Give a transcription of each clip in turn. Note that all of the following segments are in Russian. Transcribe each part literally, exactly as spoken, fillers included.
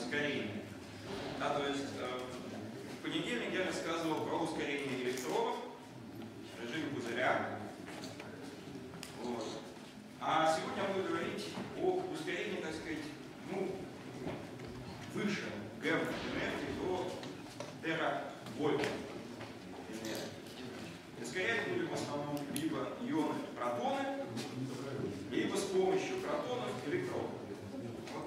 ускорения. Да, то есть э, в понедельник я рассказывал про ускорение электронов в режиме пузыря. Вот. А сегодня я буду говорить об ускорении, так сказать, ну, выше гамма энергии до теравольта энергии. Ускорять будем в основном либо ионы протоны, либо с помощью протонов электронов. Вот.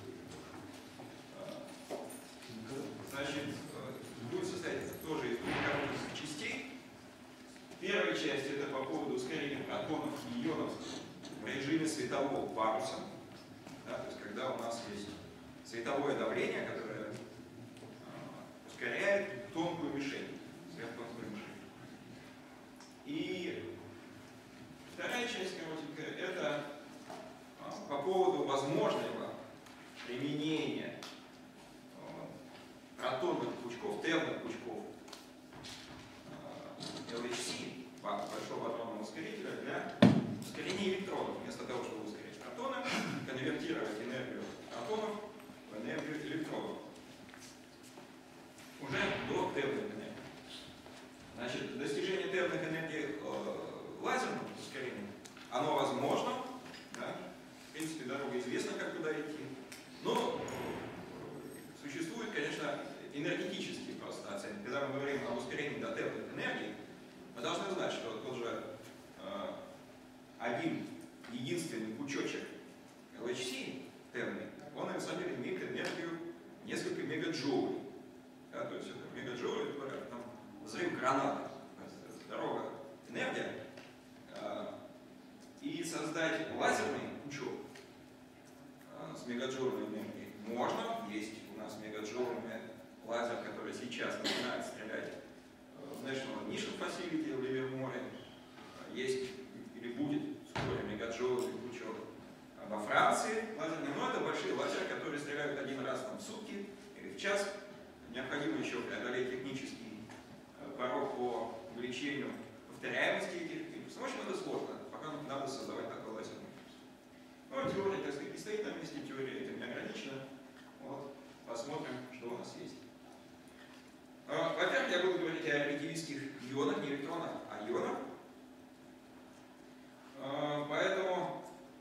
Значит, будет состоять тоже из двух коротких частей. Первая часть это по поводу ускорения протонов и ионов в режиме светового паруса. Да, то есть когда у нас есть световое давление, которое э, ускоряет тонкую мишень, сверхтонкую мишень. И вторая часть коротенькая это э, по поводу возможного применения э, протонных пучков, терных пучков э, эл эйч си, большого адронного ускорителя, для ускорения электронов. Вместо того, чтобы ускорять протоны, конвертировать энергию протонов в энергию электронов. Уже до терных энергий. Значит, достижение терных энергий э, лазерным ускорением, оно возможно. Да? В принципе, дорога известна, как туда идти. Но существуют, конечно, энергетические просто оценки. Когда мы говорим об ускорении до терных энергий, мы должны знать, что тот же э, один единственный пучочек эл эйч си термин, он на самом деле имеет энергию несколько мегаджоулей. Да, то есть это мегаджоули, это говорят, там, взрыв гранаты, здоровая энергия. А, и создать лазерный пучок а, с мегаджоульной энергией можно. Есть у нас мегаджоульный лазер, который сейчас начинает стрелять в National Mission Facility в Ливерморе. Есть или будет вскоре мегаджоульный пучок во Франции лазерный, но это большие лазеры, которые стреляют один раз там, в сутки или в час. Необходимо еще преодолеть технический порог по увеличению повторяемости этих импульсов. В общем, это сложно, пока надо создавать такой лазерный импульс. Но теория, так сказать, не стоит на месте, теория этим не ограничена. Вот, посмотрим, что у нас есть. Во-первых, я буду говорить о релятивистских ионах, не электронах, а ионах. Поэтому,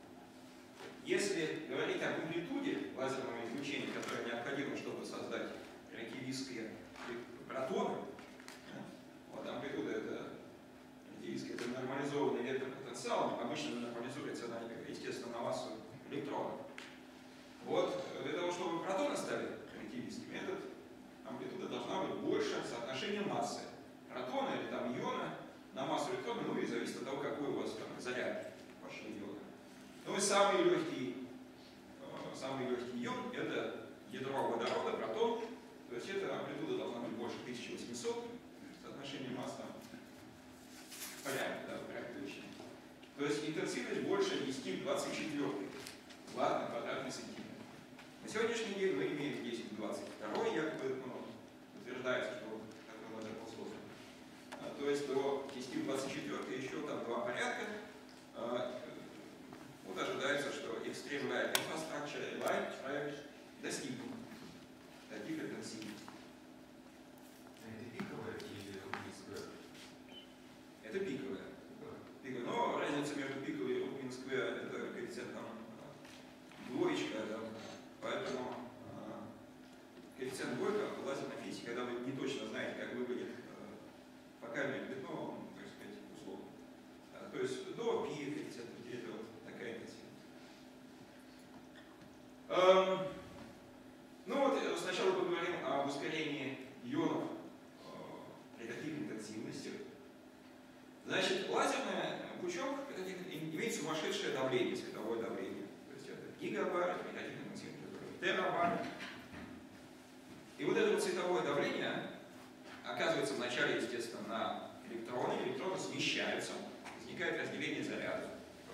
если говорить об амплитуде лазерного излучения, которое необходимо, чтобы создать релятивистские протоны, вот, амплитуда это релятивистская, это нормализованный электропотенциал, обычно нормализуется она, естественно, на массу электронов. Вот, для того, чтобы протоны стали релятивистскими, эта амплитуда должна быть больше соотношения массы протона или там иона на массу электрона, ну и зависит от того, какой у вас там заряд вашего иона. Ну и самый легкий, э, самый легкий ион это ядро водорода, протон, то есть эта амплитуда должна быть больше тысячи восьмисот, соотношение масс там порядка, да, порядка величины. То есть интенсивность больше десять в двадцать четыре ватт на квадратный сантиметр. На сегодняшний день мы имеем десять в двадцать два, якобы ну, утверждается, что такой лазер был создан. А, то есть до десять в двадцать четыре еще там два порядка. А, вот ожидается, что Extreme Light Infrastructure Light проект достигнут таких интенсивностей. Это пиковая или Рубин-сквер? Это пиковая. пиковая. Но разница между пиковой и Рубин-сквер это коэффициент там двоечка, да, поэтому э, коэффициент двойка в лазерной физике, когда вы не точно знаете, как выглядит э, фокальное пятно, он, так сказать, условно. А, то есть до пи коэффициент где-то вот такая интенсивность. Эм, ну вот сначала поговорим об ускорении ионов э, при каких интенсивностях. Значит, лазерный пучок имеет сумасшедшее давление, световое давление. То есть это гигабар, при каких интенсивностях, терабар. И вот это вот световое давление оказывается вначале, естественно, на электроны. Электроны смещаются, возникает разделение зарядов.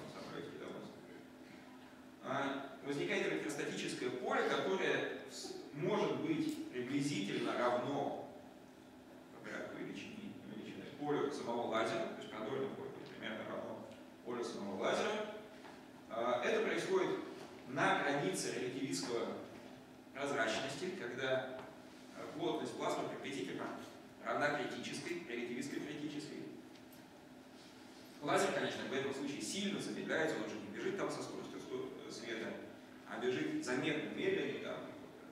Возникает электростатическое поле, которое может быть приблизительно равно по порядку величины, величины полю самого лазера, то есть продольное поле примерно равно полю самого лазера. Это происходит на границе релятивистского прозрачности, когда плотность плазмы приблизительно равна критической, релятивистской критической. Лазер, конечно, в этом случае сильно замедляется, он уже не бежит там со скоростью света, а бежит заметно медленнее, там,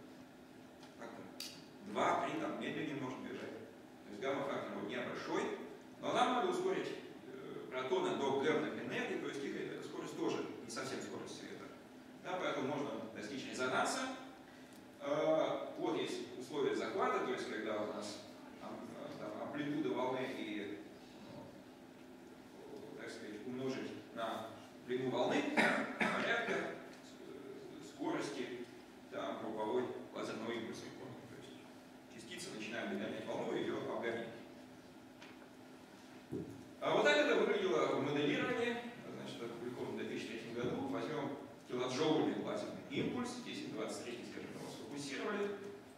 два-три там медленнее может бежать. То есть гамма-фактор у дня большой, но нам надо ускорить э, протоны до гаммных энергий, то есть их э, скорость тоже не совсем скорость света. Да, поэтому можно достичь резонанса. Э, вот есть условия захвата, то есть когда у нас э, там, амплитуда волны и, ну, так сказать, умножить на длину волны порядка скорости там, групповой лазерного импульса. То есть частица начинает догонять волну и ее обгонять. А вот так это выглядело в моделировании. Значит, опубликовано в две тысячи третьем году. Возьмем килоджоульный лазерный импульс, десять двадцать три, скажем, его сфокусировали.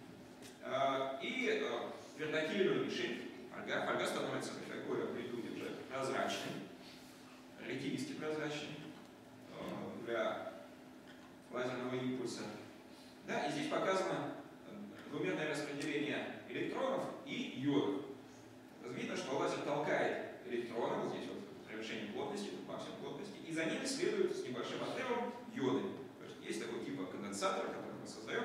И вертокилировали мишень. Фольга. Фольга становится при такой амплитуде уже прозрачной, релятивистски прозрачной для лазерного импульса. Да, и здесь показано двумерное распределение электронов и йодов. Видно, что лазер толкает электроны, вот здесь вот превышение плотности, тут максимум плотности, и за ними следуют с небольшим отрывом йоды. То есть есть такой тип конденсатора, который мы создаем.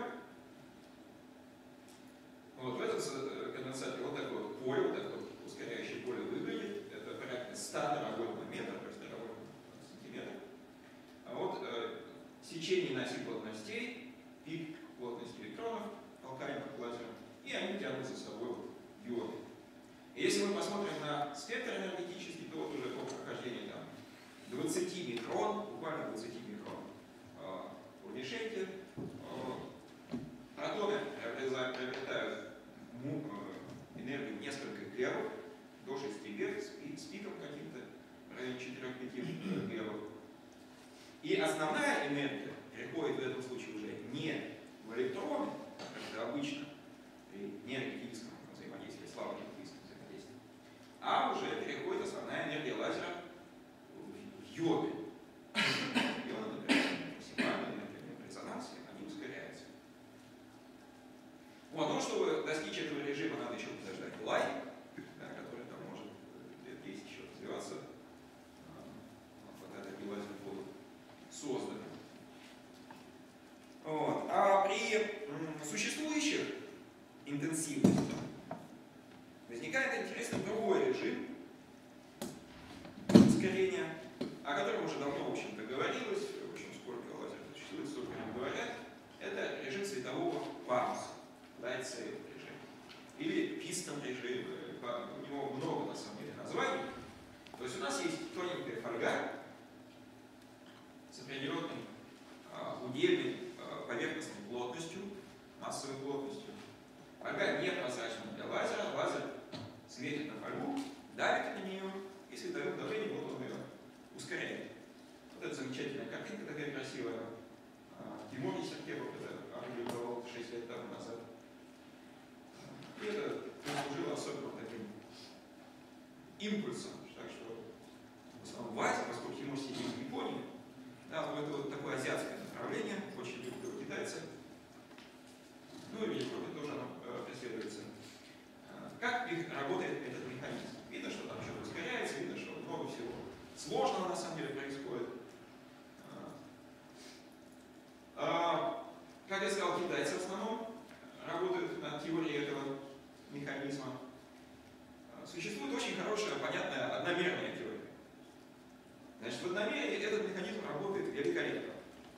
Вот в этом конденсаторе вот такое вот поле, вот такое вот ускоряющее поле выглядит. Это порядка ста наравольных метров, то есть наравольных сантиметров. А вот э, сечение на оси плотностей, пик плотности электронов, толкаемых лазером, и они тянут за собой йоды. И если мы посмотрим на спектр энергетический, то вот уже по прохождении там, двадцати микрон, буквально двадцати микрон э, по мишеньке, э, протоны приобретают э, энергию несколько геров, до шести герц, с пиком каким-то в районе четырёх-пяти геров. И основная энергия переходит в этом случае уже не в электроны, как это обычно при нерелятивистском взаимодействии, слабом релятивистском взаимодействии, а уже переходит основная энергия лазера в йоды. Йоды, например, максимальная энергия в резонансе, они ускоряются. Вот, ну, чтобы достичь этого режима, надо еще подождать лай, да, который там может лет десять еще развиваться, пока такие лазеры будут созданы. Вот. А при существующих интенсивностях возникает интересный другой режим ускорения, о котором уже давно, в общем-то, говорилось, в общем, сколько лазеров существует, столько не говорят. Это режим светового паруса, light sail режим, или пистон режим, у него много, на самом деле, названий. То есть у нас есть тоненькая фольга с определенной а, удельной а, поверхностной плотностью, массовой плотностью. Фольга непрозрачна для лазера, лазер светит на фольгу, давит на нее, и световым давлением вот он ее ускоряет. Вот это замечательная картинка, такая красивая. Тимур Серкепов это опубликовал шесть лет тому назад. И это послужило особенно таким импульсом. Так что в основном в Азии, поскольку Тимур сидит в Японии, да, это вот такое азиатское направление, очень любят его китайцы. Ну и в Европе тоже оно э, преследуется. Как работает этот механизм? Видно, что там что-то ускоряется, видно, что много всего сложного на самом деле происходит. А, как я сказал, китайцы в основном работают над теорией этого механизма. Существует очень хорошая, понятная, одномерная теория. Значит, в одномерии этот механизм работает великолепно.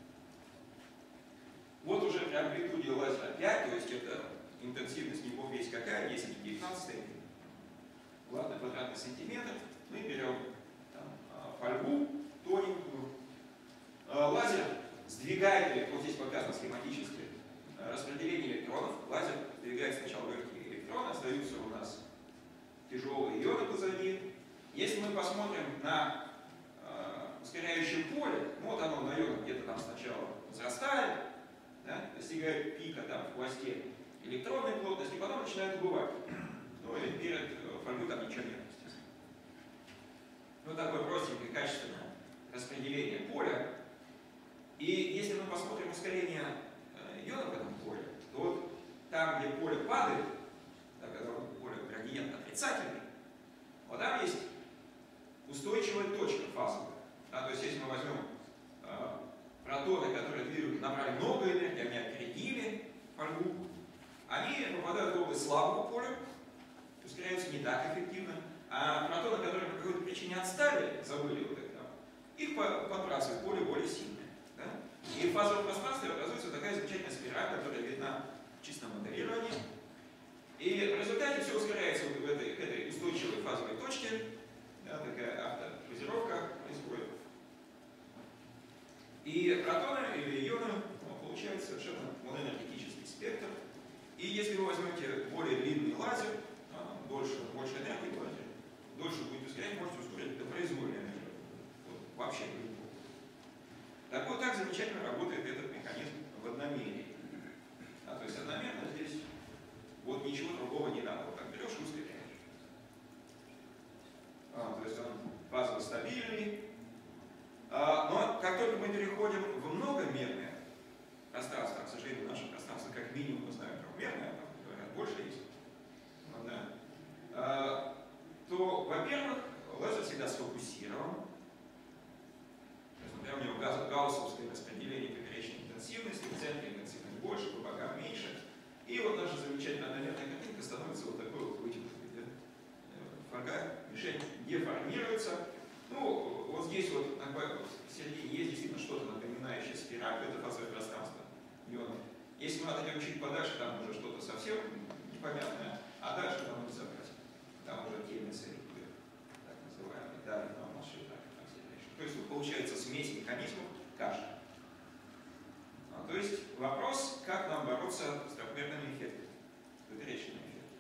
Вот уже при амплитуде лазера пять, то есть это интенсивность не бог весь какая, десять в девятнадцатой, ладно, квадратный сантиметр. Мы берем там, фольгу тоненькую. Лазер сдвигает, вот здесь показано схематически распределение электронов. Лазер сдвигает сначала легкие электроны, остаются у нас тяжелые йоды позади. Если мы посмотрим на э, ускоряющее поле, ну, вот оно на йодах где-то там сначала возрастает, да, достигает пика там в хвосте электронной плотности, и потом начинает убывать. Ну или перед фольгой там ничего нет, естественно. Ну такое простенькое, качественное распределение поля. И если мы посмотрим ускорение э, йодов в этом поле, отрицательный, вот там есть устойчивая точка фазовая. Да, то есть если мы возьмем э, протоны, которые двигают, набрали много энергии, они опередили фольгу, они попадают в область слабого поля, ускоряются не так эффективно, а протоны, которые по какой-то причине отстали, забыли вот это, их подбрасывают в поле более сильное. Да? И в фазовом пространстве образуется такая замечательная спираль, которая видна в чистом моделировании. И в результате все ускоряется вот в этой, этой устойчивой фазовой точке, да, такая автофазировка происходит. И протоны или ионы ну, получают совершенно моноэнергетический спектр. И если вы возьмете более длинный лазер, дольше, больше энергии лазер, дольше будет ускорять, можете ускорить до произвольной энергии. Вот, вообще по-любому. Так вот, так замечательно работает этот механизм в одномерии. А, то есть одномерно здесь вот ничего другого не надо. Вот так берешь и ускоряешь. А, то есть он фазово стабильный. А, но как только мы переходим в многомерное пространство, к сожалению, наше пространство как минимум мы знаем трехмерное, там, говорят, больше есть, ну, да, а, то, во-первых, лазер всегда сфокусирован. То есть, например, у него гауссовское распределение поперечной интенсивности, в центре интенсивность больше, по бокам меньше. И вот наша замечательная одномерная картинка становится вот такой вот вытянутой. Да? Фольга, мишень деформируется. Ну, вот здесь вот в середине есть действительно что-то напоминающее спираль, это фазовое пространство ионов. Если мы отойдем чуть подальше, там уже что-то совсем непонятное, а дальше там нельзя брать. Там уже те мысли, так называемые, да, там маршруты. То есть вот получается смесь механизмов каши. А, то есть вопрос, как нам бороться с трехмерными эффектами, с поперечными эффектами.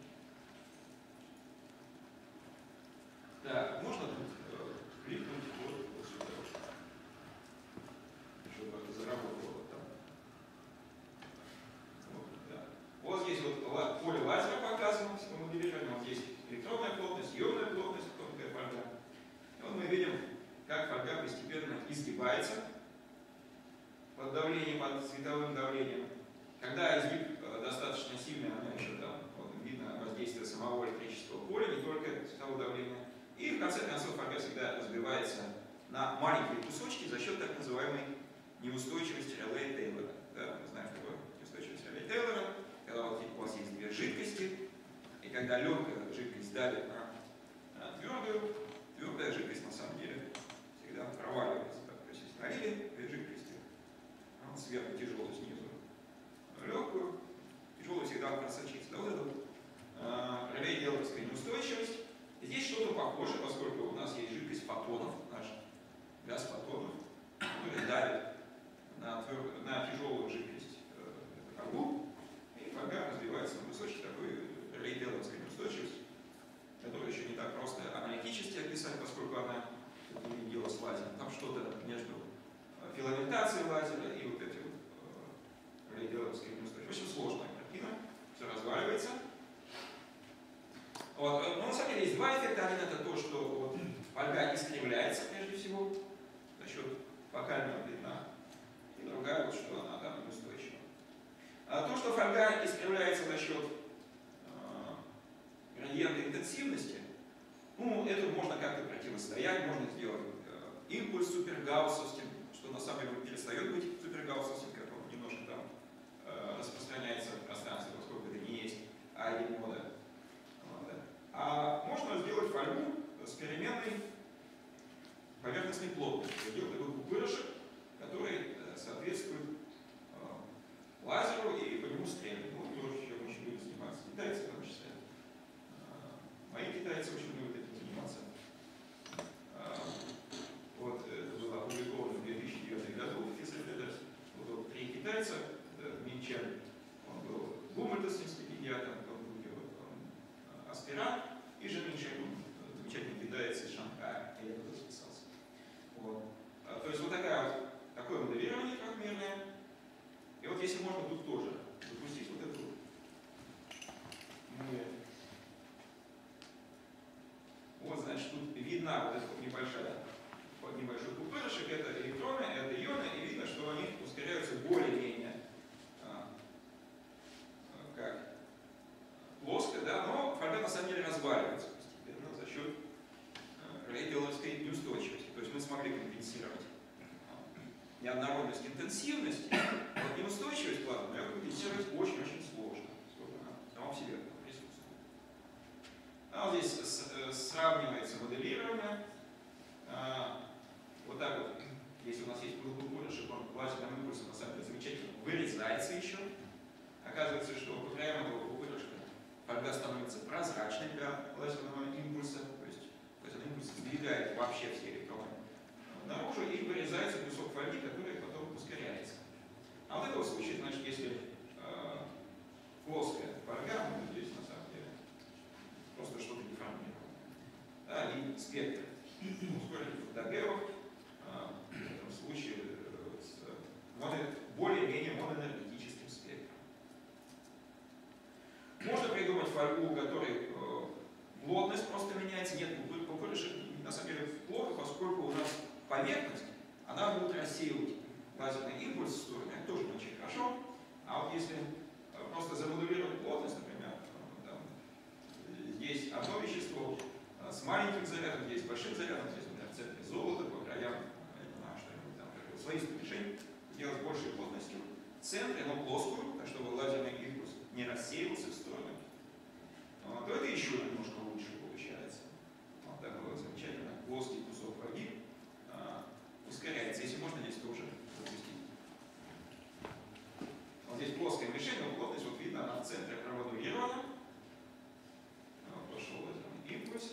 Так, можно тут э, кликнуть вот, вот сюда, чтобы это заработало вот там. Вот, да. Вот здесь вот поле лазера показано, по моделированию, вот здесь электронная плотность, ионная плотность, тонкая фольга. И вот мы видим, как фольга постепенно изгибается под давлением, под световым давлением. Когда изгиб э, достаточно сильный, она еще там, вот, видно воздействие самого электрического поля, не только светового давления. И в конце концов фольга всегда разбивается на маленькие кусочки за счет так называемой неустойчивости Релей-Тейлора. Да, мы знаем, что такое неустойчивость Релей-Тейлора, когда вот у вас есть две жидкости, и когда легкая жидкость давит на, на твердую, твердая жидкость на самом деле всегда проваливается. Так, то есть если налили две жидкости, а сверху тяжелую, снизу легкую, тяжелую всегда просочится. Да, вот это вот а, Релей-Тейлоровская неустойчивость. Здесь что-то похоже, поскольку у нас есть жидкость фотонов, наш газ фотонов, который давит на, твер... на тяжелую жидкость э, фольгу, и фольга разбивается на кусочки такой Релей-Тейлоровской неустойчивости, которую еще не так просто аналитически описать, поскольку она не дело с лазером. Там что-то между филаментацией лазера и вот этой вот э, Релей-Тейлоровской неустойчивостью. Очень сложная картина, все разваливается. Вот. Но на самом деле есть два эффекта. Один это то, что вот, фольга искривляется прежде всего за счет фокального пятна. И другая, вот, что она там неустойчива. А то, что фольга искривляется за счет э, градиента интенсивности, ну, это можно как-то противостоять, можно сделать э, импульс супергауссовским, что на самом деле перестает быть супергауссовским, как он немножко там э, распространяется в пространстве, поскольку это не есть А1-мода. А можно сделать фольгу с переменной поверхностной плотностью. Сделать такой пупырышек, который соответствует э, лазеру и по нему стрелять. Ну, тоже еще очень любят заниматься. Китайцы в том числе. Э, мои китайцы очень любят этим заниматься. Э, вот, это было опубликовано в две тысячи девятом году в Physics Letters. Вот, вот три китайца, Мин Чен, он был гуматосным стипендиатом, он был он, аспирант, и же Мин Чен, замечательный китаец из Шанхая, я тоже записался. Вот. А, то есть вот такая вот, такое моделирование трехмерное. И вот если можно тут тоже запустить вот эту мы... Вот, значит, тут видна вот эта вот небольшая, небольшой пупырышек, это электроны, это ионы, и видно, что они ускоряются более-менее а, как плоско, да, но фольга на самом деле разваливается. неоднородность интенсивности, вот неустойчивость плазмы ее компенсировать очень-очень сложно, сколько она сама в себе присутствует. А вот здесь сравнивается моделирование. Вот так вот, если у нас есть круглый он лазерным импульсом на самом деле замечательно вырезается еще. Оказывается, что по краям этого пупырышка фольга становится прозрачной для лазерного импульса, то есть лазерный импульс сдвигает вообще все электроны наружу, и вырезается кусок фольги, который потом ускоряется. А в этом случае, значит, если э, плоская фольга, ну, здесь на самом деле просто что-то деформировано, да, и спектр ускорителей Дагеров э, в этом случае э, с моно, более-менее моноэнергетическим спектром. Можно придумать фольгу, у которой э, плотность просто меняется. Нет, пупырышек на самом деле плохо, поскольку у нас поверхность, она будет рассеивать лазерный импульс в сторону, это тоже очень хорошо. А вот если просто замодулировать плотность, например, там, здесь одно вещество с маленьким зарядом, здесь с большим зарядом, здесь, например, в центре золото, по краям, не знаю, что-нибудь там, слоистое решение, сделать большей плотностью в центре, но плоскую, так чтобы лазерный импульс не рассеивался в сторону, то это еще немножко лучше получается. Вот такой вот замечательно плоский кусок фольги ускоряется. Если можно, здесь тоже запустить. Вот здесь плоское мишень, но плотность, вот видно, она в центре промодулирована. Вот, пошел лазерный импульс.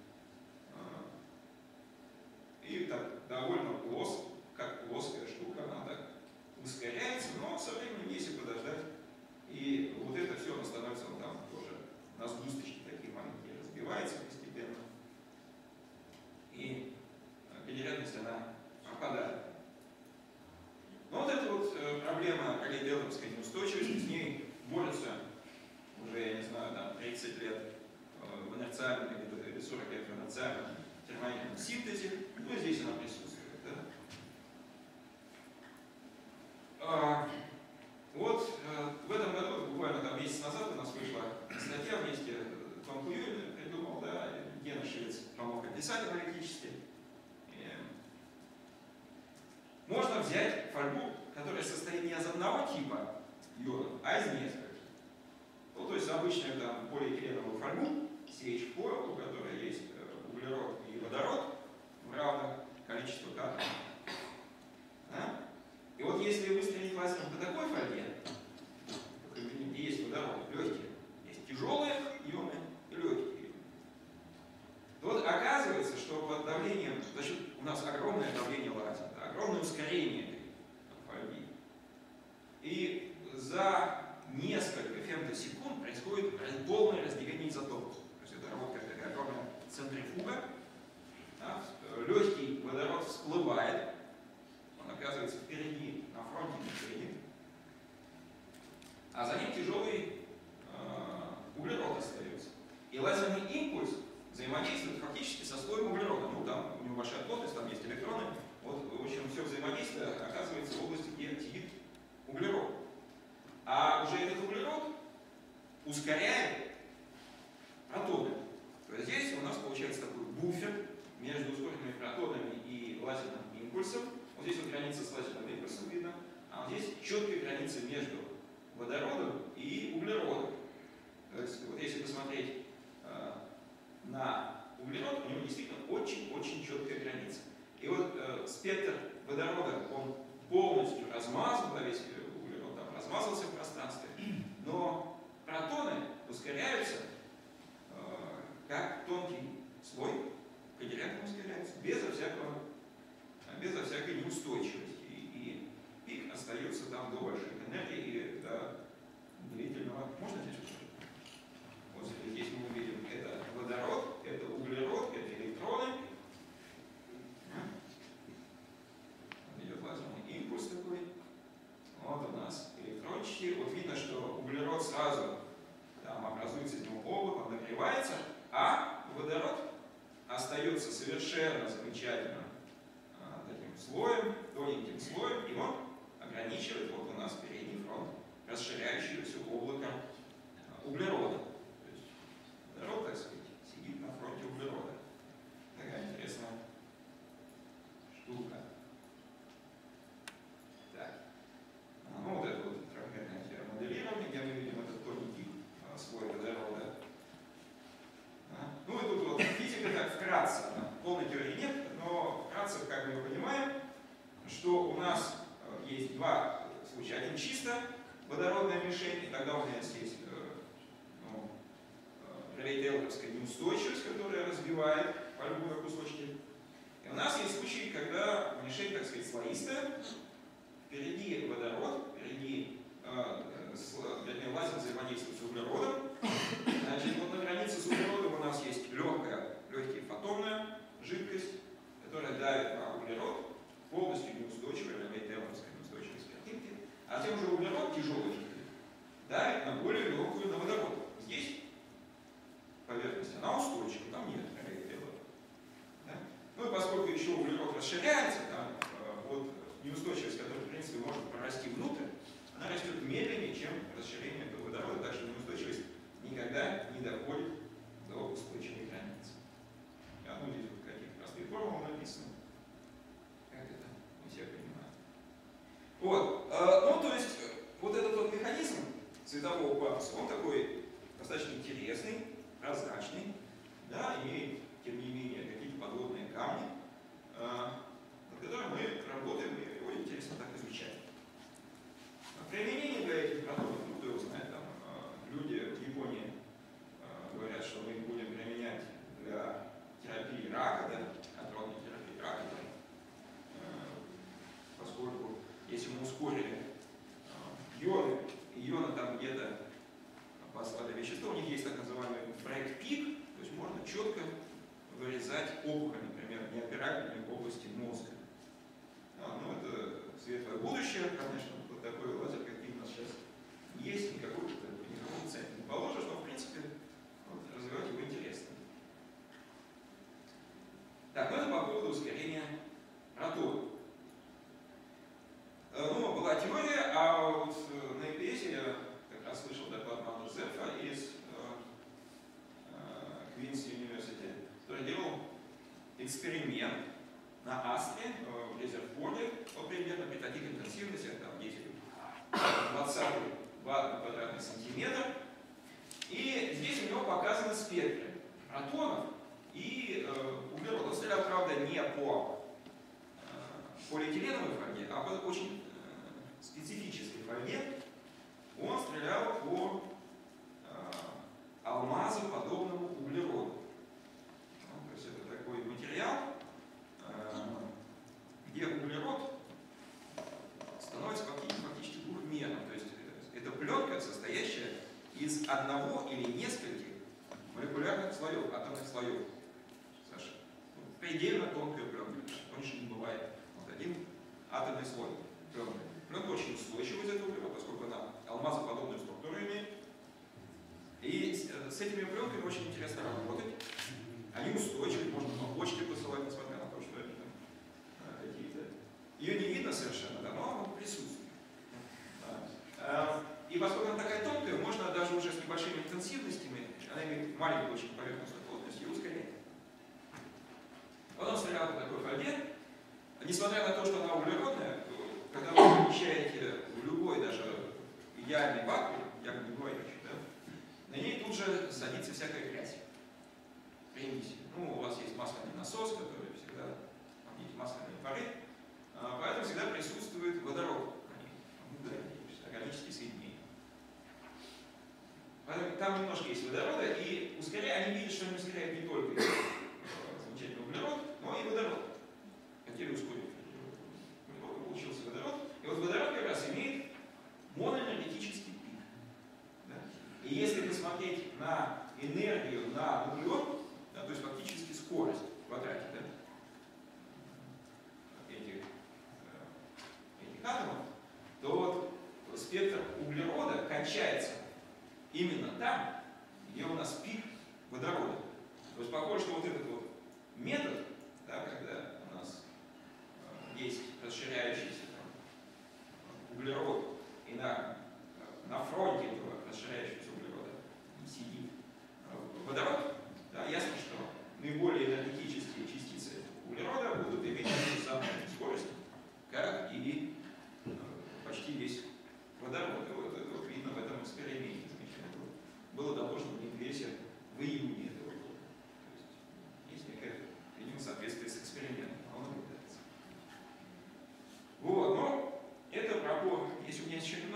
И так довольно плоско, как плоская штука, она так ускоряется, но со временем, если подождать, и вот это все, оно становится вот там тоже на сгусточки такие маленькие, разбивается постепенно. И генеральность, она пропадает. Но вот эта вот э, проблема ралли-делтовской неустойчивости, с ней борются уже, я не знаю, там тридцать лет э, в инерциальном или сорок лет в инерциальном термоядерном синтезе. Ну и здесь она присутствует. Да? А, вот э, в этом году, буквально там месяц назад, у нас вышла статья вместе, Том Кьюин придумал, да, Гена Швец помог описать аналитически. Можно взять фольгу, которая состоит не из одного типа ионов, а из нескольких. Ну, то есть обычную там полиэтиленовую фольгу, си эйч foil, у которой есть углерод и водород в равных количествах атомов. Да? И вот если выстрелить лазером по такой фольге, где есть водород, легкие, есть тяжелые ионы и легкие ионы, то вот оказывается, что под давлением, за счет у нас огромное давление лазера, огромное ускорение этой фольги. И за несколько фемтосекунд происходит полное разделение изотопов. То есть это работает как такая огромная центрифуга. Да? Легкий водород всплывает, он оказывается впереди, на фронте впереди. А за ним тяжелый э, углерод остается. И лазерный импульс взаимодействует фактически со слоем углерода. Ну, там у него большая плотность, там есть электроны. Вот, в общем, все взаимодействие оказывается в области, где сидит углерод. А уже этот углерод ускоряет протоны. То есть здесь у нас получается такой буфер между ускоренными протонами и лазерным импульсом. Вот здесь вот граница с лазерным импульсом видно, а вот здесь четкая граница между водородом и углеродом. То есть вот если посмотреть э, на углерод, у него действительно очень-очень четкая граница. И вот э, спектр водорода, он полностью размазан, да, весь углерод там размазался в пространстве, но протоны ускоряются э, как тонкий слой, когерентно ускоряются, безо всякого, безо всякой неустойчивости. И, и пик остается там до больших энергий и до длительного. Можно здесь уже? Вот здесь мы увидим, это водород, это углерод, это электроны. Идет лазерный импульс такой. Вот у нас электрончики. Вот видно, что углерод сразу там образуется из него облако, он нагревается, а водород остается совершенно замечательным а, таким слоем, тоненьким слоем, и он ограничивает вот у нас передний фронт расширяющегося облака а, углерода. То есть водород, так сказать, сидит на фронте углерода. Такая интересная штука. полной теории нет, но вкратце, как мы понимаем, что у нас есть два случая. Один чисто водородная мишень, и тогда у нас есть ну, релей-тейлоровская неустойчивость, которая разбивает фольгу на кусочки. И у нас есть случаи, когда мишень, так сказать, слоистая, впереди водород, впереди э, вернее, лазер взаимодействует с углеродом. Значит, вот на границе с углеродом у нас есть легкая, легкая фотонная жидкость, которая давит на углерод, полностью неустойчивая, релей-тейлоровская неустойчивость картинки. А тем же углерод, тяжелый жидкость, давит на более легкую, на водород. Здесь поверхность, она устойчива, там нет релей-тейлора. Да? Ну и поскольку еще углерод расширяется, там вот неустойчивость, которая в принципе может прорасти внутрь, она растет медленнее, чем расширение этого водорода, так что неустойчивость никогда не доходит до устойчивой границы. А ну здесь вот какие-то простые формулы написаны. Как это мы все понимаем. Вот. Ну, то есть, вот этот вот механизм цветового паруса, он такой достаточно интересный, прозрачный, да, имеет, тем не менее, какие-то подводные камни, над которыми мы работаем, и его интересно так изучать. Применение для этих продуктов, ну, кто его знает, там, люди в Японии говорят, что мы их будем применять для терапии рака, да, контрольной терапии рака, да, поскольку если мы ускорили ионы, ионы там где-то послали вещества, у них есть так называемый брейк-пик, то есть можно четко вырезать опухоль, например, неоперабельной в области мозга. А, ну, это светлое будущее, конечно, вот такой лазер, какие у нас сейчас есть, никакой, никакого центра не положишь, но в принципе вот, развивать его интересно. Так, ну это по поводу ускорения протона. Ну, была теория, а вот на и пи эс я как раз слышал доклад Мандо Зефа из Квинс университета, который делал эксперимент на Астре в Резерфорде, вот примерно при таких интенсивностях, там десять ватт на квадратный сантиметр. И здесь у него показаны спектры протонов и э, углерода. Он стрелял, правда, не по э, полиэтиленовой фольге, а по очень э, специфической фольге. Он стрелял по э, алмазу, подобному углероду. Ну, то есть это такой материал, где углерод становится фактически двухмерным. То есть это пленка, состоящая из одного или нескольких молекулярных слоев, атомных слоев. Саша, ну, предельно тонкая пленка, тоньше не бывает. Вот один атомный слой пленка. Пленка очень устойчива из этого углерода, поскольку она алмазоподобную структуру имеет. И с, с этими пленками очень интересно работать. Они устойчивы, можно по почте посылать, несмотря на то, что они там какие-то. Ее не видно совершенно, да, но она присутствует. Да. И поскольку она такая тонкая, можно даже уже с небольшими интенсивностями, она имеет маленькую очень поверхностную плотность, и ускорять. Потом стрелял по такой фольге. Несмотря на то, что она углеродная, когда вы помещаете в любой даже идеальный вакуум, я не говорю, да, на ней тут же садится всякая грязь. Примесь. Ну, у вас есть масляный насос, который всегда, там есть масляные пары, поэтому всегда присутствует водород, органические соединения. Поэтому там немножко есть водорода, и ускоряя, они видят, что они ускоряют не только замечательный углерод, но и водород. Хотели ускорить углерод, получился водород. И вот водород как раз имеет моноэнергетический пик. Да? И если посмотреть на энергию на нуклеон, да, то есть фактически скорость в квадрате, да, этих, этих атомов, то вот спектр углерода кончается именно там, где у нас пик водорода. То есть похоже, что вот этот вот метод, да, когда у нас э, есть расширяющийся там, углерод, и на, на фронте этого расширяющегося углерода сидит э, водород, да, ясно, что наиболее энергетические частицы углерода будут иметь ту же самую скорость, как и э, почти весь водород. И вот это вот видно в этом эксперименте. Было доложено в Ликвесе в июне этого года. То есть есть некая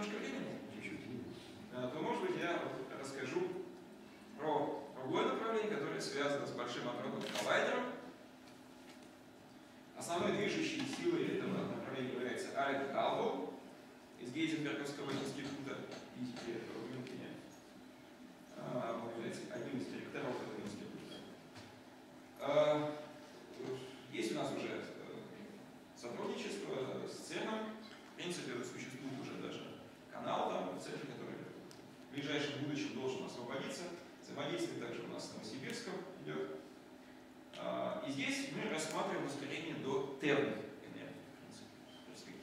немножко времени, чуть-чуть, то, может быть, я расскажу про другое направление, которое связано с большим адронным коллайдером. Основной движущей силой этого направления является Алек Калвелл из Гейзенберговского института физики в Мюнхене. Он является одним из директоров этого института. Есть у нас уже сотрудничество с ЦЕРНом. В принципе, существует уже даже канал там в ЦЕРНе, который в ближайшем будущем должен освободиться. Взаимодействие также у нас в Новосибирском идет. И здесь мы рассматриваем ускорение до термных энергий, в принципе, в перспективе.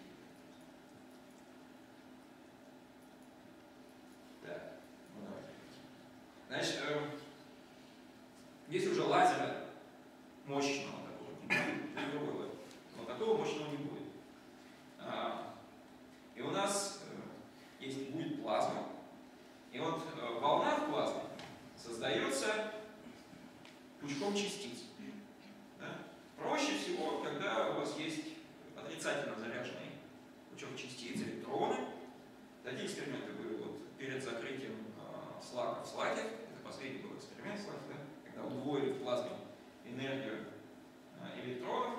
Так, ну давайте. Значит, э, есть уже лазера мощного такого, не другой лазер, но такого мощного не будет. А, и у нас э, есть будет плазма, и вот э, волна в плазме создается пучком частиц. Да? Проще всего, когда у вас есть отрицательно заряженный пучок частиц, электроны. Такие эксперименты были вот перед закрытием э, слака в слаке. Это последний был эксперимент в слаке, да? Когда удвоили в плазме энергию э, электронов.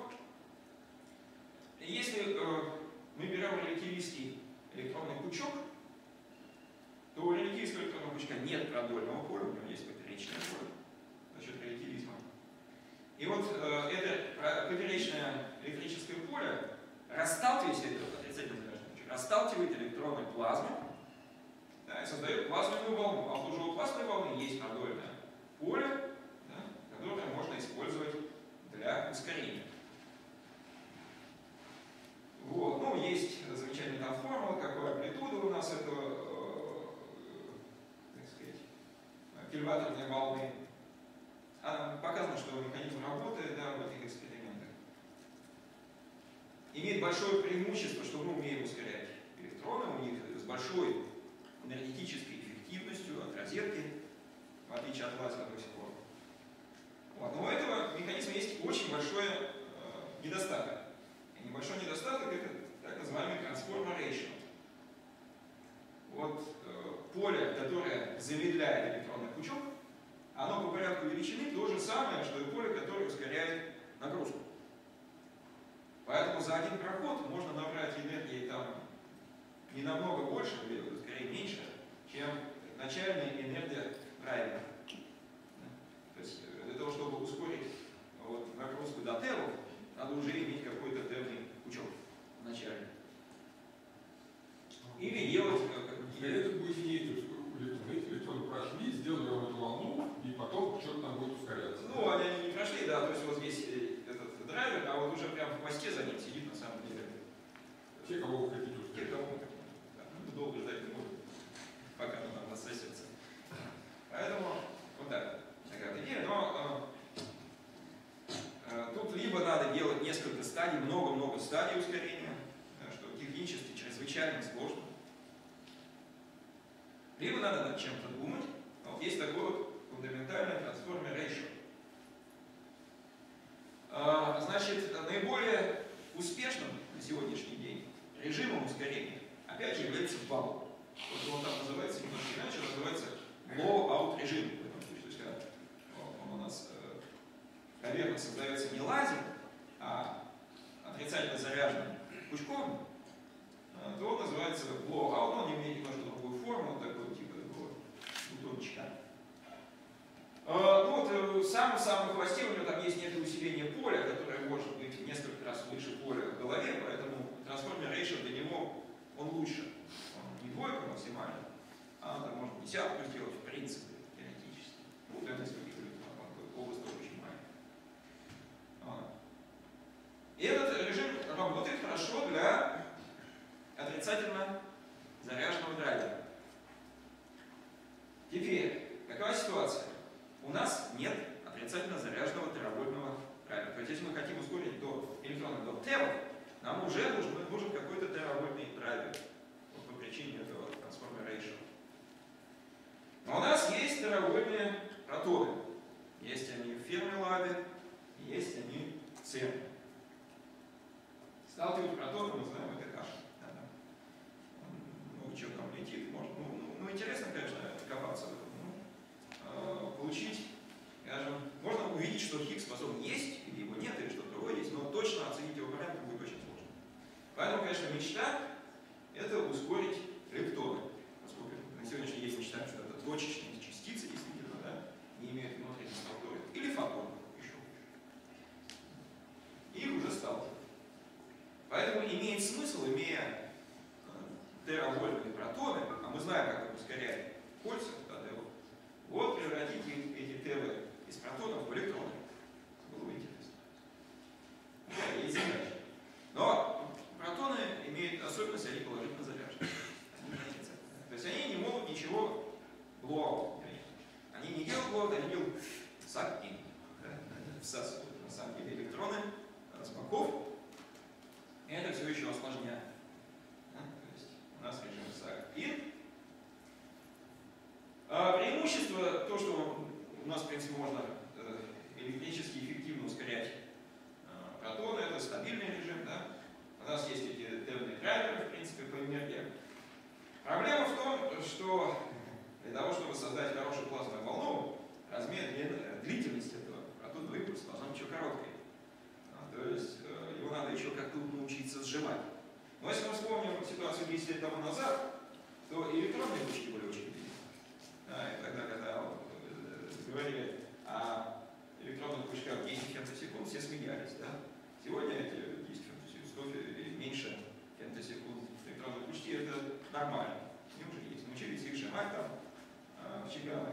И если э, мы берем релятивистский электронный пучок, то у релятивистского электронного пучка нет продольного поля, у него есть поперечное поле за счет релятивизма. И вот э, это поперечное электрическое поле, расталкиваясь, это отрицательно заряженный пучок, расталкивает электроны плазмы, да, и создает плазменную волну. А вот уже у плазменной волны есть продольное поле, да, которое можно использовать для ускорения. Вот. Ну, есть замечательная там формула, какая амплитуда у нас этого, э, так сказать, кильваторной волны. А показано, что механизм работает, да, в этих экспериментах. Имеет большое преимущество, что мы умеем ускорять электроны, у них с большой энергетической эффективностью от розетки, в отличие от лазера до сих пор. Вот. Но у этого механизма есть очень большой э, недостаток. И небольшой недостаток — это так называемый transformer ratio. Вот э, поле, которое замедляет электронный пучок, оно по порядку величины то же самое, что и поле, которое ускоряет нагрузку. Поэтому за один проход можно набрать энергии там не намного больше, или скорее меньше, чем начальная энергия драйвера. То есть для того, чтобы ускорить вот, нагрузку до теров, надо уже иметь какой-то терный пучок в начале. Или делать... Это будет иметь, электроны прошли, сделали вам эту волну, и потом что-то там будет ускоряться. Ну, они не прошли, да, то есть вот здесь этот драйвер, а вот уже прямо в хвосте за ним сидит на самом деле. Те, кого вы хотите ускорять. Те, кого вы хотите. Да, ну, долго ждать не будут, пока оно там насосется. Поэтому вот так. Такая идея, но э, э, тут либо надо делать несколько стадий, много-много стадий ускорения, да, что технически чрезвычайно сложно. Либо надо над чем-то думать. Вот есть такой вот фундаментальный transformer ratio. А, значит, наиболее успешным на сегодняшний день режимом ускорения, опять же, является бабл. Вот он там называется немножко иначе, называется blowout режим. В этом случае, то есть, когда он у нас э, поверхность создается не лазером, а отрицательно заряженным пучком, э, то он называется blowout. Он имеет немножко другую форму, такой типа такого бутончика. Ну вот, самый-самый хвосте, у него там есть некое усиление поля, которое может быть несколько раз выше поля в голове, поэтому transformer ratio для него он лучше. Он не двойка максимально, а там можно десятку сделать в принципе, теоретически. Ну, для нескольких электронов, область тоже очень маленькая. И этот режим работает хорошо для отрицательно заряженного драйвера. Теперь, какая ситуация? У нас нет отрицательно заряженного теравольтного драйвера. То есть, если мы хотим ускорить до электрона до теров, нам уже нужен, нужен какой-то теравольтный драйвер вот, по причине этого transformer ratio. Но у нас есть теравольтные протоны. Есть они в Фермилабе, есть они в ЦЕРНе. Сталкивать протоны, мы знаем, это каша. Много чего там что Хиггс способен есть, или его нет, или что-то другое есть, но точно оценить его параметры будет очень сложно. Поэтому, конечно, мечта – это ускорить leptoны. Поскольку на сегодняшний день мы считаем, что это точечные частицы, действительно, да, не имеют внутренней структуры. Или фотоны еще. Их уже стало. Поэтому имеет смысл, имея теравольтные протоны, а мы знаем, как это ускоряет кольца, да, вот превратить эти ТВ из протонов в электроны. Было бы интересно. Да, есть задача. Но протоны имеют особенность, они положительно заряжены. То есть они не могут ничего блоу. Они не делают блоу, они делают сак-ин. Всасывают на самом деле электроны с боков. И это все еще осложняет. Да? То есть у нас режим сак-ин. А преимущество, то, что у нас, в принципе, можно электрически эффективно ускорять протоны, это стабильный режим. Да? У нас есть эти темные драйверы, в принципе, по энергии. Проблема в том, что для того, чтобы создать хорошую плазменную волну, размер, длительность этого протонного импульса должна быть еще короткой. То есть его надо еще как-то научиться сжимать. Но если мы вспомним ситуацию десять лет тому назад, то электронные лучи были очень длинные. Да, и тогда, когда вот, э, говорили о электронных пучках десять фемтосекунд, все смеялись. Да? Сегодня эти десять фемтосекунд или меньше фемтосекунд электронных пучки – это нормально. Они уже есть. Научились их сжимать там э, в Чикаго.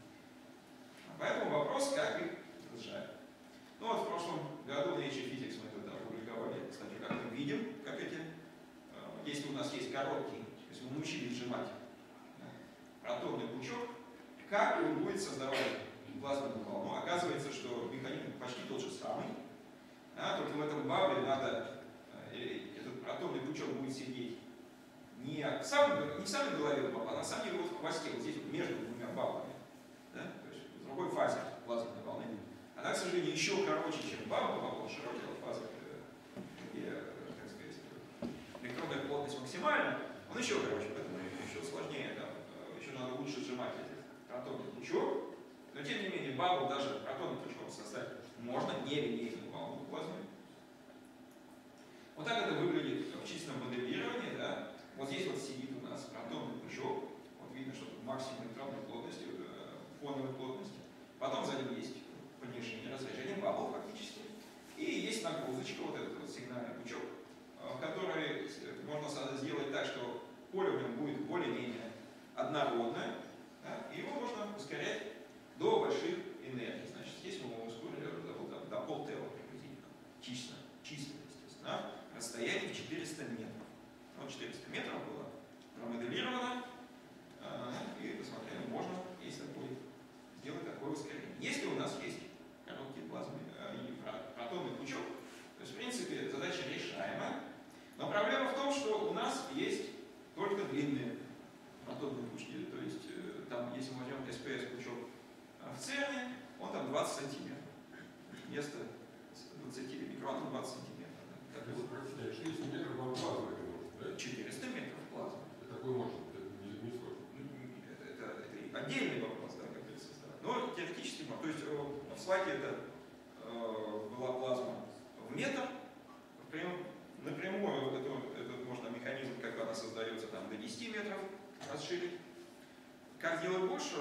Поэтому вопрос, как их сжать. Ну вот в прошлом году в Nature Physics мы это опубликовали, кстати, как мы видим, как эти, э, если у нас есть короткий, то есть мы научились сжимать протонный пучок, как он будет создавать плазменную волну. Оказывается, что механизм почти тот же самый, да, только в этом бабле надо, э, этот протонный пучок будет сидеть не в самой, не в самой голове бабла, а на самом деле вот в хвосте, вот здесь вот между двумя баблами, да, то есть в другой фазе плазменной волны. Она, к сожалению, еще короче, чем бабла, бабла широкая фаза, где, так сказать, электронная плотность максимальна, он еще короче, поэтому еще сложнее, да, еще надо лучше сжимать этот протонный пучок, но тем не менее бабл даже протонным пучком создать можно, не линейную волну плазмы. Вот так это выглядит в численном моделировании, да. Вот здесь вот сидит у нас протонный пучок, вот видно, что тут максимум электронной плотности, фоновой плотности. Потом за ним есть понижение, разрежение бабл фактически. И есть нагрузочка, вот этот вот сигнальный пучок, который можно сделать так, что поле в нем будет более-менее однородное, да, и его можно ускорять до больших энергий. Значит, здесь мы его ускорили до, до полтева приблизительно, чисто, чисто, естественно, расстояние в четыреста метров. Вот четыреста метров было промоделировано, э, и посмотрели, можно, если такой, сделать такое ускорение. Если у нас есть короткий плазменный э, и протонный пучок, то есть, в принципе, задача решаемая. Но проблема в том, что у нас есть только длинные протонные пучки. То есть, э, там, если мы возьмем СПС пучок э, в ЦЕРНе, он там двадцать сантиметров. Вместо двадцати микрон двадцать сантиметров. Да. Так, вот, четыреста метров вам плазмы, да? четыреста метров плазмы. Такой может, это не, не сложно. Это, это отдельный вопрос, да, как это создать. Но теоретически можно. То есть в слайде это э, была плазма в метр. Прям, напрямую это, это можно механизм, как она создается там, до десяти метров расширить. Как сделать больше,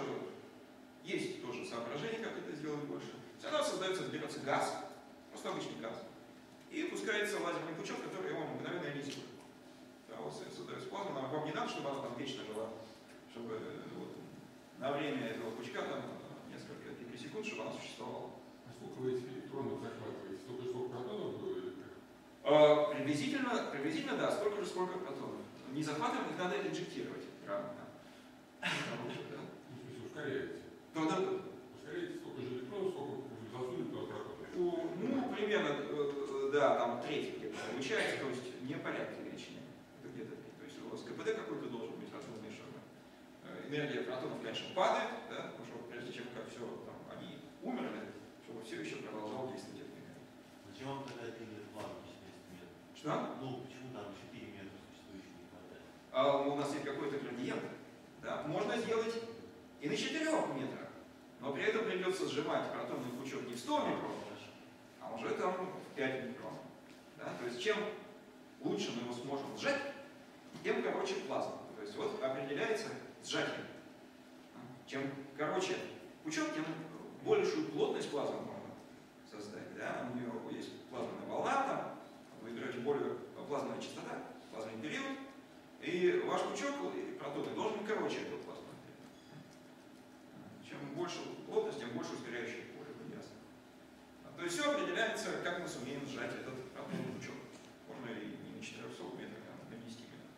есть тоже соображение, как это сделать больше. Все равно создается, берется газ, просто обычный газ. И пускается лазерный пучок, который его мгновенно ионизирует. Да, вот создается плазма, вам не надо, чтобы она там вечно жила, чтобы вот, на время этого пучка там несколько пикосекунд, чтобы она существовала. А сколько вы этих электронов захватываете? Столько же, сколько протонов было или как? А, приблизительно, приблизительно, да, столько же, сколько протонов. Не захватываем, их надо инжектировать. Правильно. Ну, в смысле, ускоряете. Да, да, да. Ускоряете столько же электронов, сколько засунули туда протонов. Ну, примерно, да, там треть где-то получается, то есть не порядка величины. Это где-то, то есть у вас КПД какой-то должен быть разумный, чтобы энергия протонов, конечно, падает, да, потому что прежде чем как все, там, они умерли, чтобы все еще продолжал действовать эта энергия. Почему он тогда делает плазму четыреста метров? Что? Ну, почему там четыре метра существующих не хватает? А у нас есть какой-то градиент, да, можно сделать и на четырех метрах, но при этом придется сжимать протонный пучок не в сто микрон, а уже там в пять микрон. Да? То есть чем лучше мы его сможем сжать, тем короче плазма. То есть вот определяется сжатие. Чем короче пучок, тем большую плотность плазмы можно создать. Да? У нее есть плазменная волна, там, вы берете более плазменная частота, плазменный период, и ваш пучок протоны должен быть короче этого плазменного периода. Чем больше плотность, тем больше ускоряющее поле. Ясно. То есть все определяется, как мы сумеем сжать этот протонный пучок. Можно и не на четырехсот метрах, а на десяти метрах.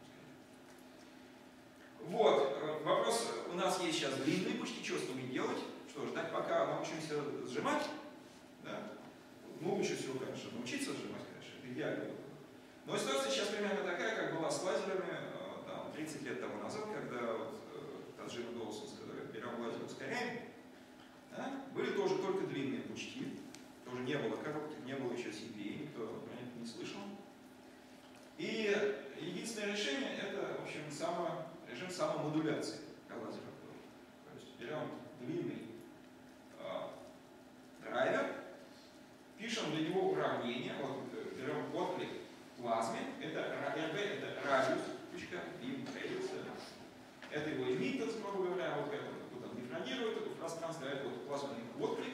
Вот, вопрос, у нас есть сейчас длинные пучки, что с ними делать? Что, ждать, пока научимся сжимать? Да. Ну, лучше всего, конечно, научиться сжимать, конечно, это идеально. Но ситуация сейчас примерно такая, как была с лазерами там, тридцать лет тому назад, когда вот, Таджина Доусон сказали, берем лазер, ускоряем. Да? Были тоже только длинные пучки, тоже не было коротких, не было еще си пи эй, никто про это не слышал. И единственное решение это, в общем, само, режим самомодуляции лазеров. То есть берем длинный э, драйвер, пишем для него уравнение, вот берем отклик плазме, это эр бэ, это радиус пучка, бим радиус, это его эмиттер, грубо говоря, вот это вот он диффранирует это пространство, это вот плазменный отклик.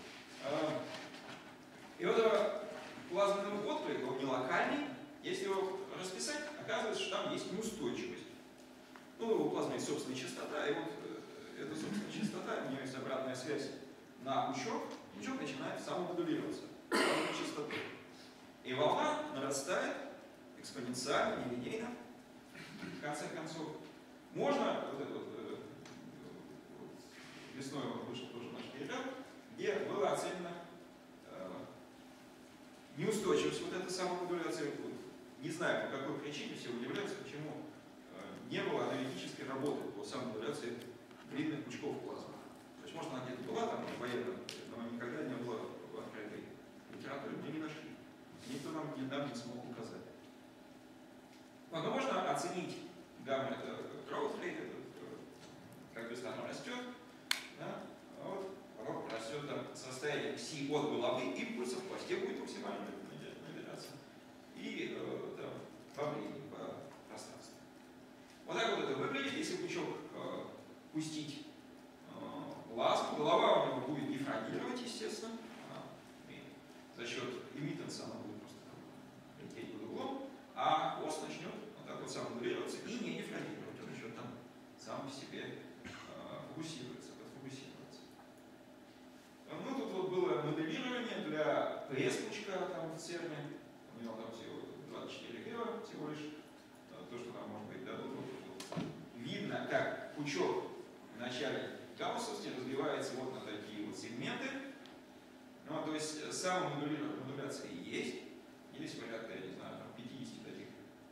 И вот этого плазменного отклика, он не локальный, если его расписать, оказывается, что там есть неустойчивость. Ну, его плазма есть собственная частота, и вот эта собственная частота, у нее есть обратная связь на пучок, пучок начинает самомодулироваться частотой. И волна нарастает экспоненциально, нелинейно, в конце концов. Можно, вот это вот, э, вот весной вот вышел тоже наш переряд, где была оценена э, неустойчивость вот этой самомодуляции. Не знаю, по какой причине, все удивляются, почему э, не было аналитической работы по самомодуляции длинных пучков плазмы. То есть, может, она где-то была там военная, но никогда не было в открытой литературе, где не нашли. Никто нам не, нам не смог указать. Но можно оценить гамма growth rate, как быстро оно растет. Да? Вот, оно растет там состояние пси от головы, импульсов в хвосте будет максимально набираться. И э, там, по времени, по пространству. Вот так вот это выглядит, если пучок э, пустить э, плазму, голова у него будет дифрагировать, естественно. А, за счет эмиттенса она будет просто там, лететь под углом, а хвост начнет вот так вот самомодулироваться и не дифрагировать, он еще там сам в себе э, фокусируется, подфокусируется. Ну, тут вот было моделирование для пэ эс-пучка там в ЦЕРНе, у него там всего двадцать четыре гева всего лишь, то, что там может быть дадут. Вот, видно, как пучок в начале гауссовости разбивается вот на такие вот сегменты. Ну, то есть самомодуляция есть. Есть порядка, я не знаю, там пятьдесят таких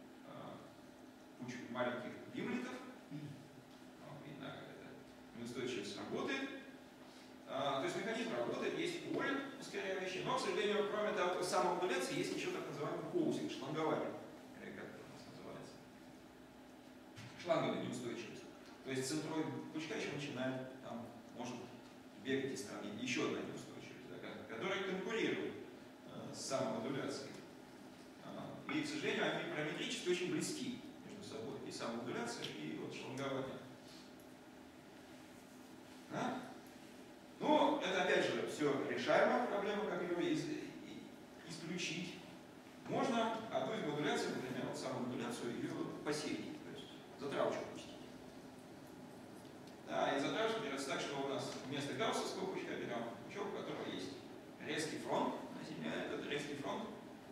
э, маленьких бимлетов. Вот, видно, как это неустойчивость работает. А, то есть механизм работает, есть поле ускоряющее, но, к сожалению, кроме того, самомодуляции есть еще так называемый хоусинг, шлангование, или как это у нас называется. Шланговая неустойчивость. То есть центроид пучка еще начинает, там, может бегать из стороны. Еще одна неустойчивость, да, которая конкурирует э, с самомодуляцией. И, к сожалению, они параметрически очень близки между собой. И самомодуляция, и вот шлангование. Да? Ну, это опять же все решаемая проблема, как ее из, исключить. Можно одну из модуляций, например, вот самомодуляцию, ее посеять, то есть затравочку пустить. Да, и затравочка берется так, что у нас вместо гауссовского пучка берем пучок, у которого есть резкий фронт на Земле, этот резкий фронт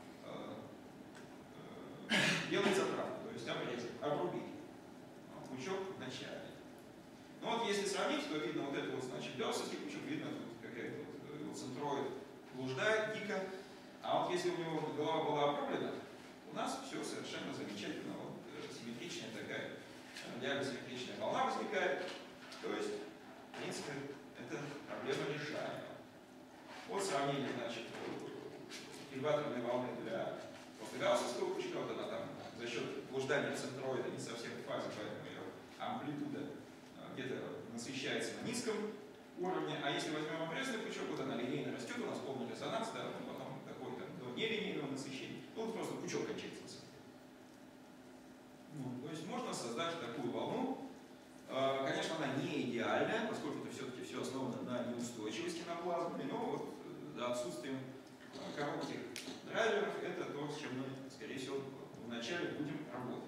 делать затравку, то есть обрезать, обрубить пучок в начале. Ну вот если сравнить, то видно вот это вот, значит, гауссовский пучок, видно тут какая-то вот, вот центроид блуждает дико, а вот если у него голова была обрублена, у нас все совершенно замечательно, вот симметричная такая, диагосимметричная волна возникает, то есть, в принципе, эта проблема решаема. Вот сравнение, значит, инваторной волны для после гауссовского пучка, вот она там за счет блуждания центроида не совсем в фазе, поэтому ее амплитуда где-то насыщается на низком уровня, а если возьмем обрезанный пучок, вот она линейно растет, у нас полный резонанс, да, ну, потом такой там, до нелинейного насыщения, ну, вот просто пучок кончается. Ну, то есть можно создать такую волну. Конечно, она не идеальная, поскольку это все-таки все основано на неустойчивости на плазме, но вот за отсутствием коротких драйверов это то, с чем мы, скорее всего, вначале будем работать.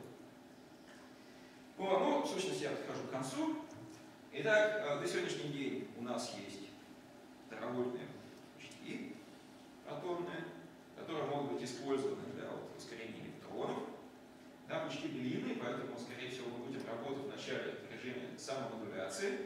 О, ну, в сущности, я подхожу к концу. Итак, на сегодняшний день у нас есть теравольтные пучки протонные, которые могут быть использованы для вот ускорения электронов. Да, пучки длинные, поэтому, скорее всего, мы будем работать вначале в режиме самомодуляции.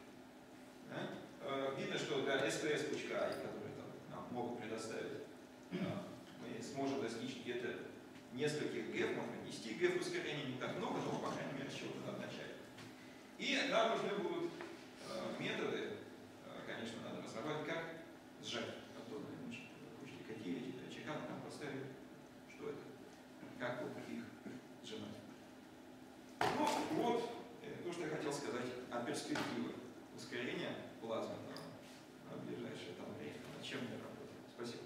Да? Видно, что для эс тэ эс-пучка, которые там нам могут предоставить, мы сможем достичь где-то нескольких гэф, можно десяти гэф ускорения, не так много, но, по крайней мере, с чего-то надо начать. И нам нужны будут методы, конечно, надо разработать, как сжать протонные пучки, какие эти чеканы нам поставили, что это, как вот их сжимать. Ну, вот то, что я хотел сказать о перспективах ускорения плазменного на ближайшее там время, над чем мы работаем. Спасибо.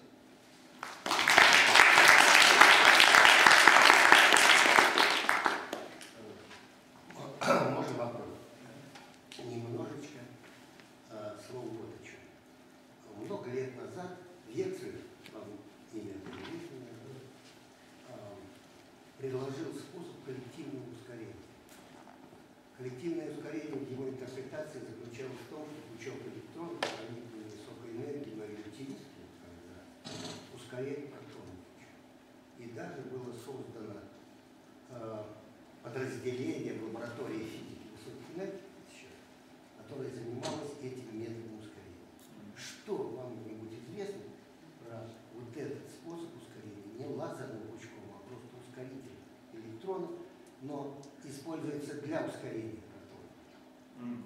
Можно вопрос? Немножечко э, слово вот о чем. Много лет назад Вексель, вам имя известно, э, предложил способ коллективного ускорения. Коллективное ускорение в его интерпретации заключалось в том, что пучок электронов, проникнув высокой энергии на релятивистские ускоряет протонный пучок. И даже было создано э, подразделение в лаборатории физики высокой энергии, которое занималось этим методом ускорения. Что вам-нибудь известно про вот этот способ ускорения? Не лазерным пучком, а просто ускоритель электронов, но используется для ускорения протонов.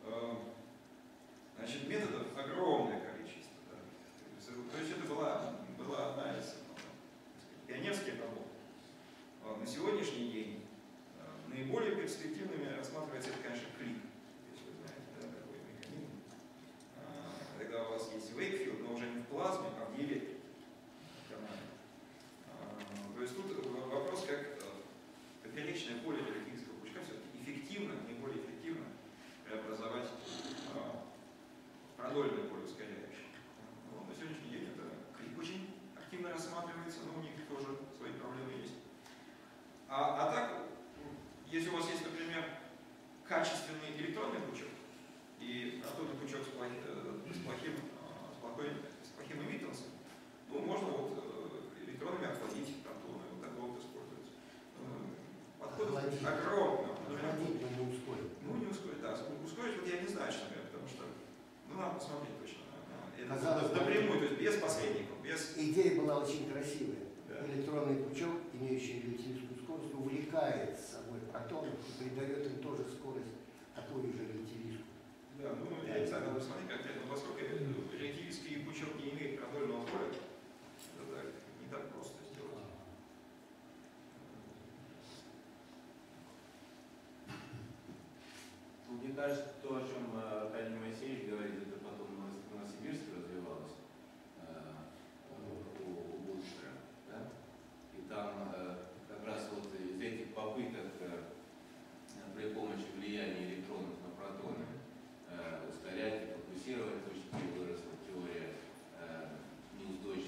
Значит, методов огромное количество. Да. То есть это была, была одна из пионерских работ. На сегодняшний день наиболее перспективными рассматривается, это, конечно, клик. Если вы знаете, да, такой механизм. Когда у вас есть Wakefield, но уже не в плазме, а в диэлектрике. То есть тут вопрос, как поперечное поле релятивистского пучка все-таки эффективно, наиболее эффективно преобразовать продольное поле ускоряющее. Но на сегодняшний день это клик очень активно рассматривается, но у них тоже свои проблемы есть. А, а так, если у вас есть, например, качественный электронный пучок и протонный пучок с плохим, с плохим, с плохой, с плохим эмиттансом, ну, можно вот электронами охладить протоны, вот такого вот использовать. Подходов огромно. Охладить, но не ускорить. Ну, не ускорить, да. Ускорить, вот я не знаю, что говорят, потому что, ну, надо посмотреть точно. Это Казалось, напрямую, то есть без посредников, без... Идея была очень красивая. Да. Электронный пучок, имеющий релятивистскую скорость, увлекает с собой протонов и придает им тоже скорость, такую же релятивистскую. Да, ну, я не знаю, надо посмотреть конкретно, поскольку релятивистский пучок не имеет продольного поля, это не так просто сделать. Мне кажется, то, о чем Аркадий Моисеевич говорит, это потом в Новосибирске развивалось у, у Бунштера, да? И там как раз вот из этих попыток при помощи влияния электронов на протоны ускорять и фокусировать пучки выросла теория неустойчивости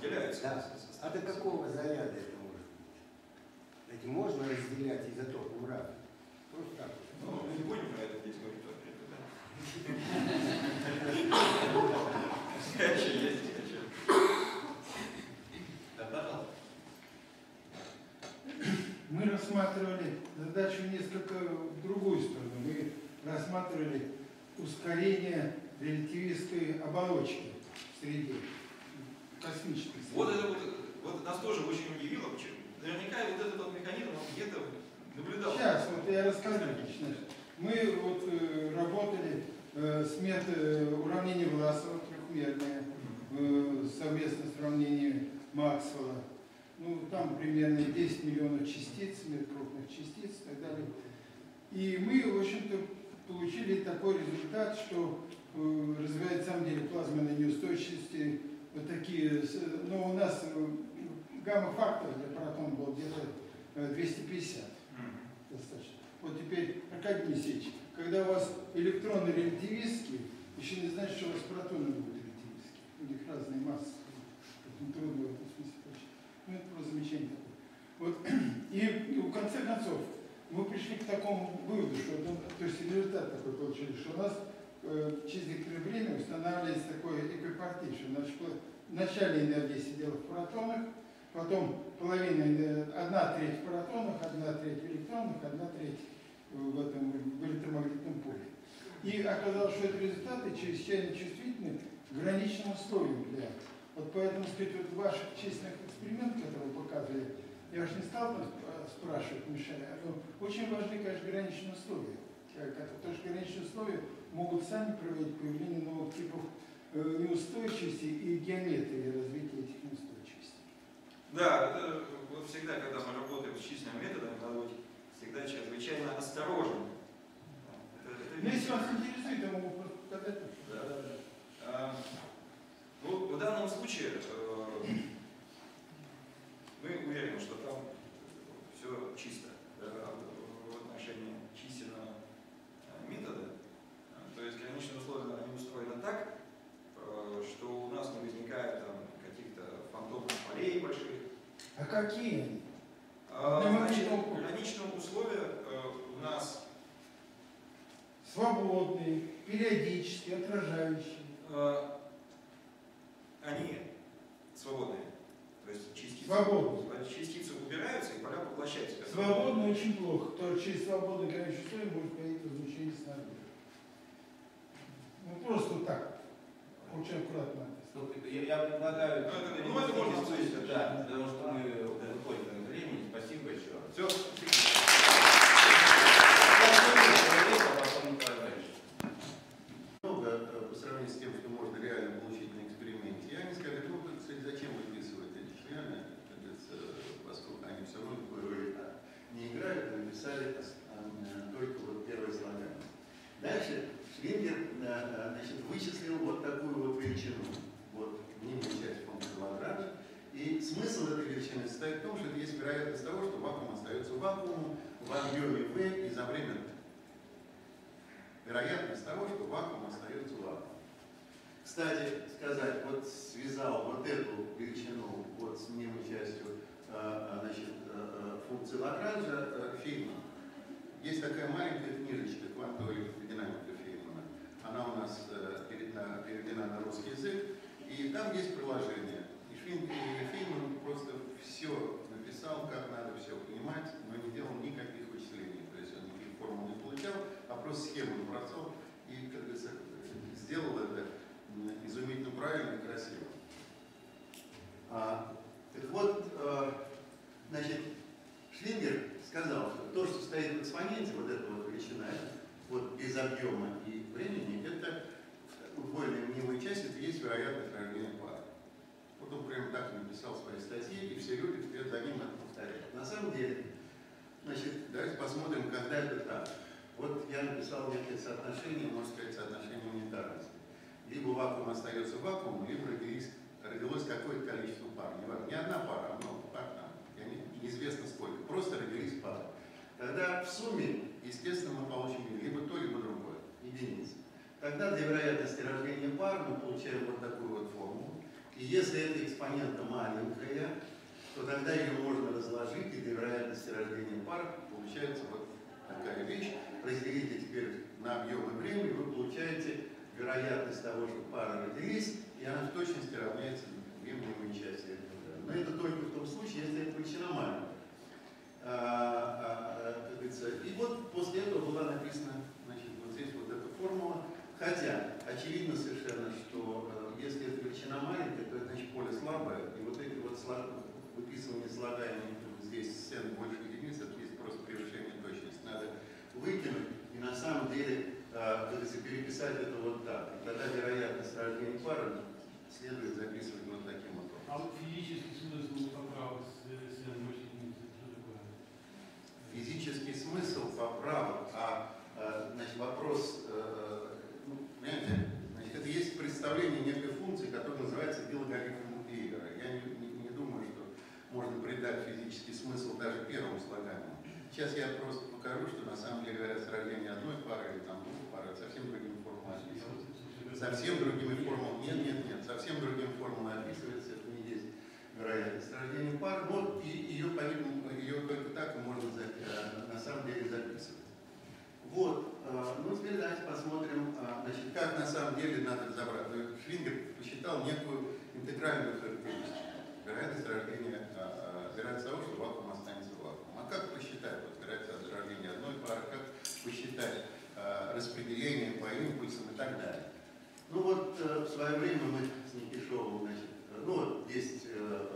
разделяются. Да. С- с- А до какого заряда это может быть? Ведь можно разделять изотопом радия. Просто так. Ну, мы не будем про это здесь говорить, то да. Горячее есть, горячее. Да, пожалуйста. Мы рассматривали задачу несколько в другую сторону. Мы рассматривали ускорение релятивистской оболочки в среде, космической среды. Вот это вот, вот нас тоже очень удивило, почему. Наверняка вот этот вот механизм он где-то наблюдал. Сейчас, вот я расскажу. Значит, мы вот э, работали э, с методом уравнения Власова, трехмерное, э, совместно с уравнением Максвелла. Ну, там примерно десять миллионов частиц, мер крупных частиц и так далее. И мы, в общем-то, получили такой результат, что э, развивает, на самом деле, плазменные неустойчивости, вот такие, но у нас э, гамма-фактор для протона был где-то э, двести пятьдесят. Достаточно. Вот теперь, Аркадий Моисеевич, когда у вас электроны релятивистские, еще не значит, что у вас протоны будут релятивистские. У них разные массы. Поэтому трудно в этом смысле точно. Ну, это просто замечание такое. Вот. И, и в конце концов, мы пришли к такому выводу, что, ну, то есть результат такой получили, что у нас э, через некоторое время устанавливается такой эквипартий, что значит, вначале энергия сидела в протонах, потом половина, одна треть в протонах, одна треть в электронах, одна треть в этом в электромагнитном поле. И оказалось, что это результаты чрезвычайно чувствительны к граничным условиям для. Вот поэтому, сказать, вот ваших численных экспериментов, которые вы показывали, я уж не стал спрашивать, мешая, но очень важны, конечно, граничные условия. Потому что граничные условия могут сами приводить к появлению новых типов неустойчивости и геометрии развития этих неустойчивостей. Да, это вот всегда, когда мы работаем с численными методами, надо быть всегда чрезвычайно осторожным. Это, это Ну, если вас интересует, я могу просто показать. Да, да, да. А, ну, в данном случае э, мы уверены, что там все чисто да, в отношении численного метода. То есть граничные условия они устроены так, э, что у нас не возникает там каких-то фантомных полей больших. А какие они? А, Да, значит, мы- граничные условия э, у нас Свободные, периодические, отражающие. э, они свободные. То есть частицы, Свободные. частицы убираются и поля поглощаются. Свободно очень плохо. То через свободное граничное условие может появиться излучение снаружи. Ну просто вот так. Очень аккуратно. Ну, Я, я предлагаю... Ну, это- ну, это можно обсудить. Да, потому что мы выходим на времени. Спасибо еще раз. Все. Много э, по сравнению с тем, что можно реально получить на эксперименте. И они сказали, ну, кстати, зачем выписывать эти члены, как говорится, поскольку они все равно такой роли не играют, а написали а, только вот первое слагание. Дальше Швингер а, значит, вычислил вот такую вот величину, вот мнимую часть функции Лагранжа. И смысл этой величины состоит в том, что есть вероятность того, что вакуум остается вакуумом в объеме V и за время T. Вероятность того, что вакуум остается вакуумом. Кстати сказать, вот связал вот эту величину вот с мнимой частью э, значит, э, функции Лагранжа э, Фейнмана. Есть такая маленькая книжечка «Квантовая динамика Фейнмана». Она у нас э, переведена, переведена на русский язык, и там есть приложение. И Фейнман просто все написал, как надо все понимать, но не делал никаких вычислений. То есть он никаких формул не получал, а просто схему набросал и, как говорится, сделал это изумительно правильно и красиво. А, так вот, а, значит, Швингер сказал, что то, что стоит в экспоненте, вот эта вот величина, вот без объема и времени, это удвоенная мнимая часть, это есть вероятность рождения пары. Вот он прямо так написал в своей статье, и все люди вслед за ним это повторяют. На самом деле, значит, давайте посмотрим, когда это так. Вот я написал некое соотношение, можно сказать, соотношение унитарности. Либо вакуум остается вакуумом, либо родились, родилось какое-то количество пар. Не, не одна пара, а много пар, там, я не, неизвестно сколько. Просто родились пары. Тогда в сумме, естественно, мы получим либо то, либо другое, единицы. Тогда для вероятности рождения пар мы получаем вот такую вот формулу. И если эта экспонента маленькая, то тогда ее можно разложить, и для вероятности рождения пар получается вот такая вещь. Разделите теперь на объемы времени, вы получаете вероятность того, что пары родились, и она в точности равняется временной части этого. Но это только в том случае, если эта величина маленькая. А, а, как говорится, и вот после этого была написана, значит, вот здесь вот эта формула. Хотя очевидно совершенно, что э, если эта величина маленькая, то это значит поле слабое, и вот эти вот слаб... выписывание слагаемых здесь сцен больше единиц, это есть просто превышение точности. Надо выкинуть и на самом деле, э, как говорится, переписать это вот так. И тогда вероятность рождения пары следует записывать вот таким вот образом. А вот физический смысл поправок с сцен больше единиц, что такое? Физический смысл поправок, а э, значит, вопрос, э, ну, понимаете, значит, это есть представление некой функции, которая называется билогарифм Эйлера. Я не, не, не думаю, что можно придать физический смысл даже первому слагаемому. Сейчас я просто покажу, что на самом деле говорят с рождения одной пары или там двух пар, совсем другими формулами описывается. Совсем другими формулами. Нет, нет, нет, совсем другими формулами описывается, это не есть вероятность рождения пар. Вот и ее, по-видимому, ее только так и можно на самом деле записывать. Вот, ну теперь давайте посмотрим, значит, как на самом деле надо разобрать. Швингер посчитал некую интегральную характеристику. Вероятность рождения, вероятность того, что вакуум останется вакуумом. А как посчитать вот, вероятность рождения одной пары, как посчитать распределение по импульсам и так далее. Ну вот в свое время мы с Никишовым, значит, ну вот есть,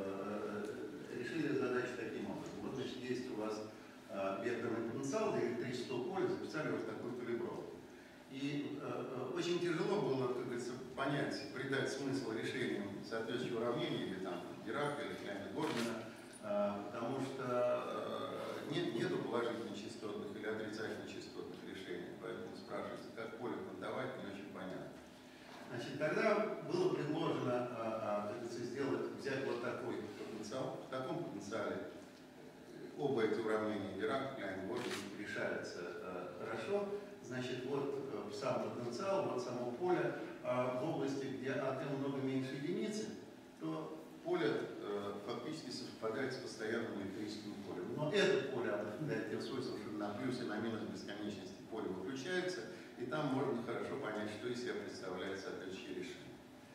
решили задачу таким образом. Вот, значит, есть у вас векторный потенциал для электрического поля, записали вот такую калибровку. И э, очень тяжело было, как говорится, понять, придать смысл решениям соответствующего уравнения, или там Дирака, или Кляйна-Гордона, э, потому что э, нет, нету положительных частотных или отрицательных частотных решений, поэтому спрашивается, как поле квантовать, не очень понятно. Значит, тогда было предложено, э, э, сделать, взять вот такой потенциал. В таком потенциале оба эти уравнения Дирак, Кляйн-Гордон решаются э, хорошо. Значит, вот э, сам потенциал, вот само поле. А в области, где АТ много меньше единицы, то поле э, фактически совпадает с постоянным электрическим полем. Но это поле обладает тем свойством, что на плюс и на минус бесконечности поле выключается, и там можно хорошо понять, что из себя представляет соответствующее решение.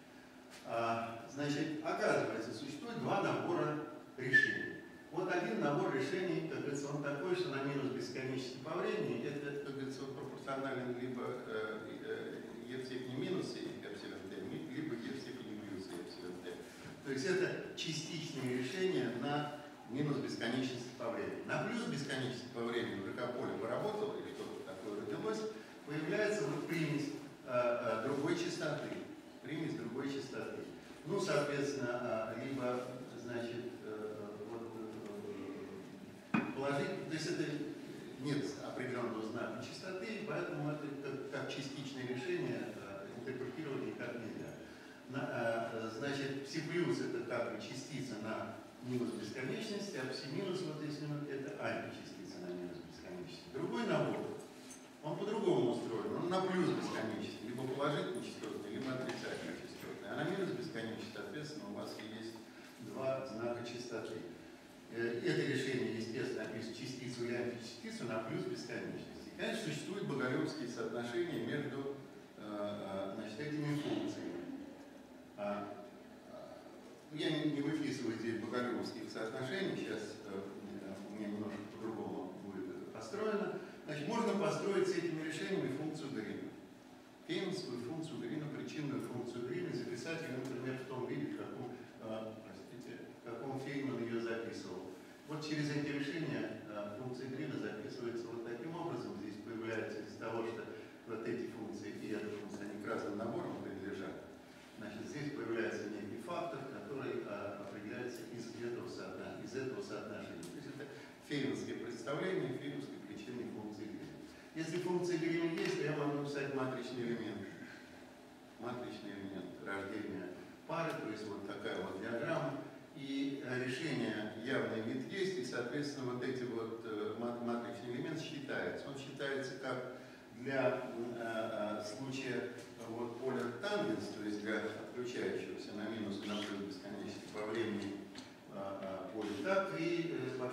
А, значит, оказывается, существует два набора решений. Вот один набор решений, как говорится, он такой, что на минус бесконечности по времени, это, как говорится, он пропорционален либо э, э, e в степени минус эпсилон t, либо e в степени плюс эпсилон t. То есть это частичные решения на минус бесконечности по времени. На плюс бесконечности по времени, уже как поле поработало и что-то такое родилось, появляется вот примесь э, э, другой частоты. Примесь другой частоты. Ну, соответственно, э, либо, значит, положить, то есть это нет определенного знака частоты, поэтому это как, как частичное решение э, интерпретировать никак нельзя. На, э, значит, пси плюс это как бы частица на минус бесконечности, а пси минус вот здесь это античастица на минус бесконечности. Другой набор, он по-другому устроен, он на плюс бесконечности, либо положительный частотный, либо отрицательный частотный. А на минус бесконечности, соответственно, у вас есть два знака частоты. Это решение, естественно, описывает частицу и античастицу на плюс бесконечности. Конечно, существуют боголюбские соотношения между э, значит, этими функциями. А, я не, не выписываю здесь боголюбских соотношений, сейчас э, у меня немножко по-другому будет это построено. Значит, можно построить с этими решениями функцию Грина. Фейнмановскую функцию Грина, причинную функцию Грина, записать ее, например, в том виде, в каком, э, простите, в каком Фейнман ее записывал. Вот через эти решения э, функция Грина записывается вот таким образом. Здесь появляется из-за того, что вот эти функции и эта функция, они к разным наборам принадлежат. Значит, здесь появляется некий фактор, который э, определяется из этого, соотно... из этого соотношения. То есть это фейнмановское представление фейнмановской причинной функции Грина. Если функция Грина есть, то я могу написать матричный элемент. Матричный элемент рождения пары, то есть вот такая вот диаграмма. И решение явный вид есть, и, соответственно, вот эти вот э, матричный элемент считается. Он считается как для э, случая вот, поля тангенс, то есть для отключающегося на минус и на плюс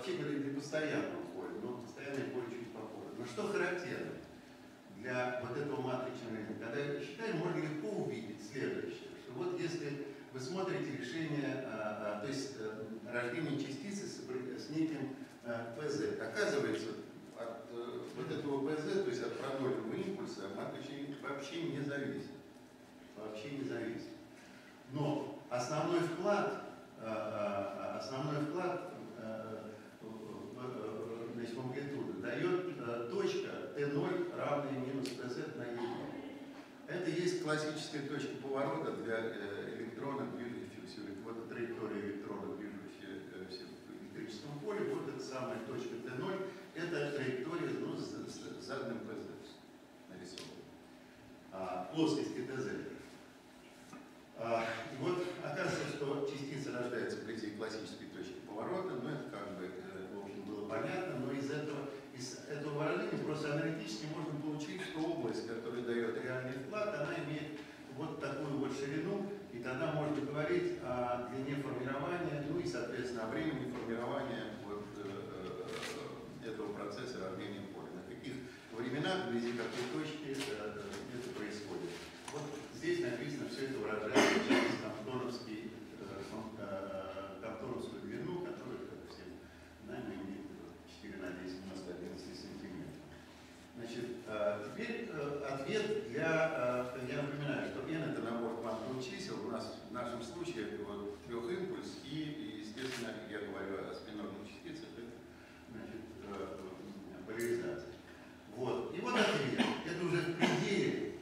вообще говоря, для постоянного поля, но постоянное поле чуть попозже. Но что характерно для вот этого матричного элемента? Когда считаем, можно легко увидеть следующее, что вот если вы смотрите решение, а, а, то есть а, рождение частицы с, с неким а, пэ зет, оказывается, от а, вот этого пэ зет, то есть от продольного импульса, матричный элемент вообще не зависит. Вообще не зависит. Но основной вклад, а, а, основной вклад значит, в амплитуду дает а, точка тэ ноль равная минус пэ зет на е ноль. Это есть классическая точка поворота для э, электрона, движущегося, вот траектория электрона, движущегося в электрическом поле, вот эта самая точка тэ ноль, это траектория ну, с, с заданным пэ зет нарисована. А, плоскости тэ зет. А, и вот оказывается, что частица рождается вблизи классической точки поворота, но это как бы, в общем, было понятно, но из этого, из этого выражения просто аналитически можно получить, что область, которая дает реальный вклад, она имеет вот такую вот ширину, и тогда можно говорить о длине формирования, ну и, соответственно, о времени формирования вот, э, этого процесса рождения поля. На каких временах, вблизи какой точки э, это происходит. Вот здесь написано, все это выражается через Камптоновский, э, Камптоновскую длину, которая, как все знаем, имеет четыре на десять минус одиннадцать сантиметров. Значит, э, теперь э, ответ для, э, я напоминаю, что n это набор квантовых чисел, у нас в нашем случае это вот трехимпульс и, и, естественно, я говорю о спинорных частицах, это значит, э, поляризация. Вот. И вот ответ. Это уже в пределе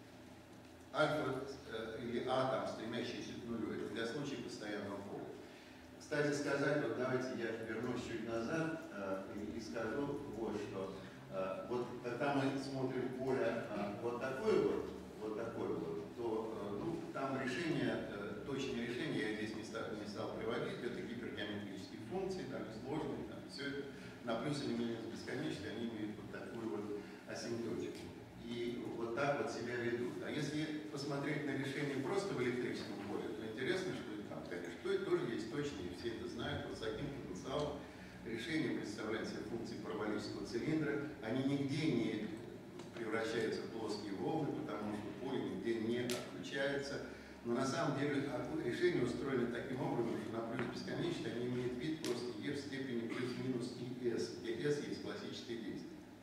альфа э, или а, там, стремящийся к нулю, это для случая постоянного поля. Кстати сказать, вот давайте я вернусь чуть назад э, и, и скажу вот что. Э, вот когда мы смотрим поле э, вот такое вот, вот такое вот, то э, ну, там решение, э, точное решение я здесь не стал, не стал приводить, это гипергеометрические функции, там и сложные, там все это на плюс или минус бесконечные, они имеют вот такую вот асимптотику. И вот так вот себя ведут. А если посмотреть на решение просто в электрическом поле, то интересно, что там, конечно, что тоже есть точные, все это знают, вот с таким потенциалом решение представляет себе функции параболического цилиндра, они нигде не превращаются в плоские волны, потому что поле нигде не отключается. Но на самом деле решения устроены таким образом, что на плюс бесконечный они имеют вид просто e в степени плюс-минус и s, где s есть классическое действие.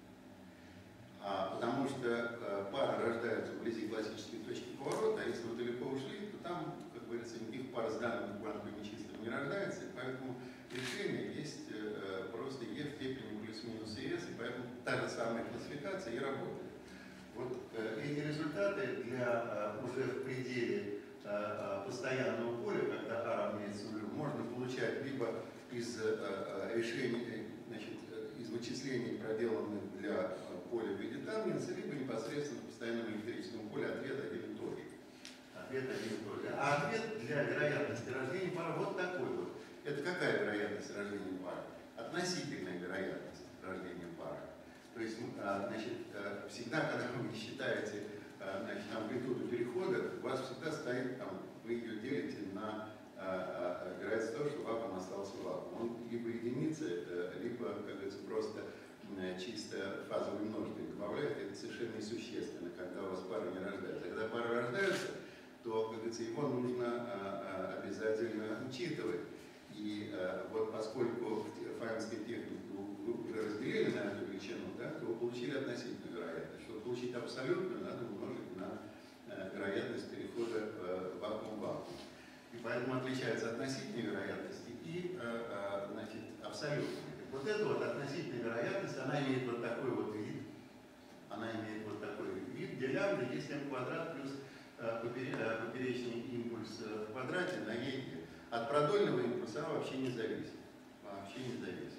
А, потому что а, пары рождаются вблизи классической точки поворота, а если вы далеко ушли, то там, как говорится, никаких пар с данными квантовыми числами не рождается, и поэтому решение есть а, просто e в степени плюс-минус и s, и поэтому та же самая классификация и работает. Вот а, эти результаты для а, уже в пределе а, а, постоянного поля, когда а равняется нулю, можно получать либо из а, а, решений, значит, из вычислений, проделанных для поля в виде тангенса, либо непосредственно в постоянном электрическом поле ответ один и тот же. Ответ один и тот же. А ответ для вероятности рождения пары вот такой вот. Это какая вероятность рождения пары? Относительная вероятность рождения пары. То есть, значит, всегда, когда вы считаете, значит, амплитуду перехода, у вас всегда стоит, там, вы ее делите на вероятность того, что вакуум остался вакуум. Он либо единица, либо, как говорится, просто чисто фазовый множитель добавляет, это совершенно несущественно, когда у вас пары не рождаются. А когда пары рождаются, то, как говорится, его нужно а, обязательно учитывать. И а, вот поскольку в файнской технике вы уже разделили на эту величину, да, то вы получили относительную вероятность. Чтобы получить абсолютную, надо умножить на а, вероятность перехода в вакуум-вакуум. И поэтому отличаются относительные вероятности и а, а, значит, абсолютные. Вот эта вот относительная вероятность, она имеет вот такой вот вид, она имеет вот такой вид, где лямбда есть m квадрат плюс э, поперечный импульс в квадрате на e. От продольного импульса она вообще не зависит. Вообще не зависит.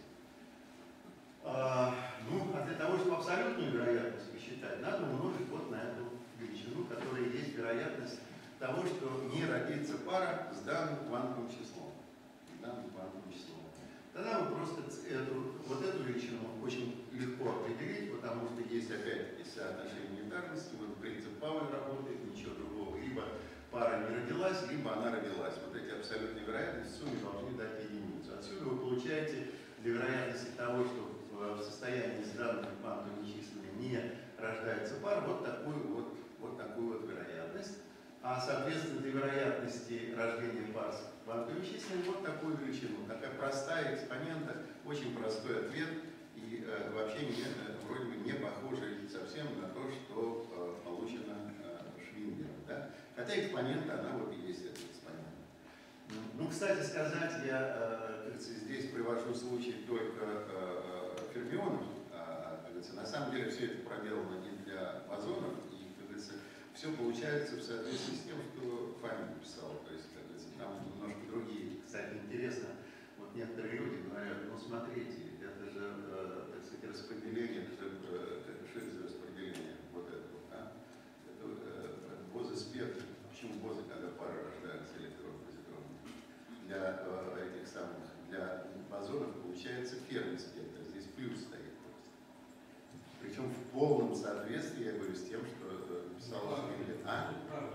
А, ну, а для того, чтобы абсолютную вероятность посчитать, надо умножить вот на эту величину, которая есть вероятность того, что не родится пара с данным квантовым числом. С данным квантовым числом. Тогда вы просто эту, вот эту величину очень легко определить, потому что есть опять-таки соотношение унитарности, вот принцип Пауэлля работает, ничего другого. Либо пара не родилась, либо она родилась. Вот эти абсолютные вероятности в сумме должны дать единицу. Отсюда вы получаете для вероятности того, что в состоянии с данными квантовыми числами не рождается пар, вот такую вот, вот такую вот вероятность. А соответственно для вероятности рождения пар с квантовыми числами вот такую величину. Такая простая экспонента, очень простой ответ и э, вообще не, вроде бы не похожий совсем на то, что э, получено э, Швингером. Да? Хотя экспонента, она вот и есть эта экспонента. Ну, кстати сказать, я э, здесь привожу случай только э, фермионов. А, на самом деле все это проделано не для бозонов, и, как говорится, все получается в соответствии с тем, что Фами написал. То есть, как говорится, там немножко другие. Кстати, интересно, вот некоторые люди говорят, ну смотрите, это же, э, так сказать, распределение, это же, э, что это за распределение, вот это вот, а? Это э, бозоспектр. Почему бозы, когда пары рождаются, электрон-позитрон? Для э, этих самых, для бозонов получается ферми спектр, здесь плюс стоит просто. Причем в полном соответствии, я говорю, с тем, что э, написал Швингер. А?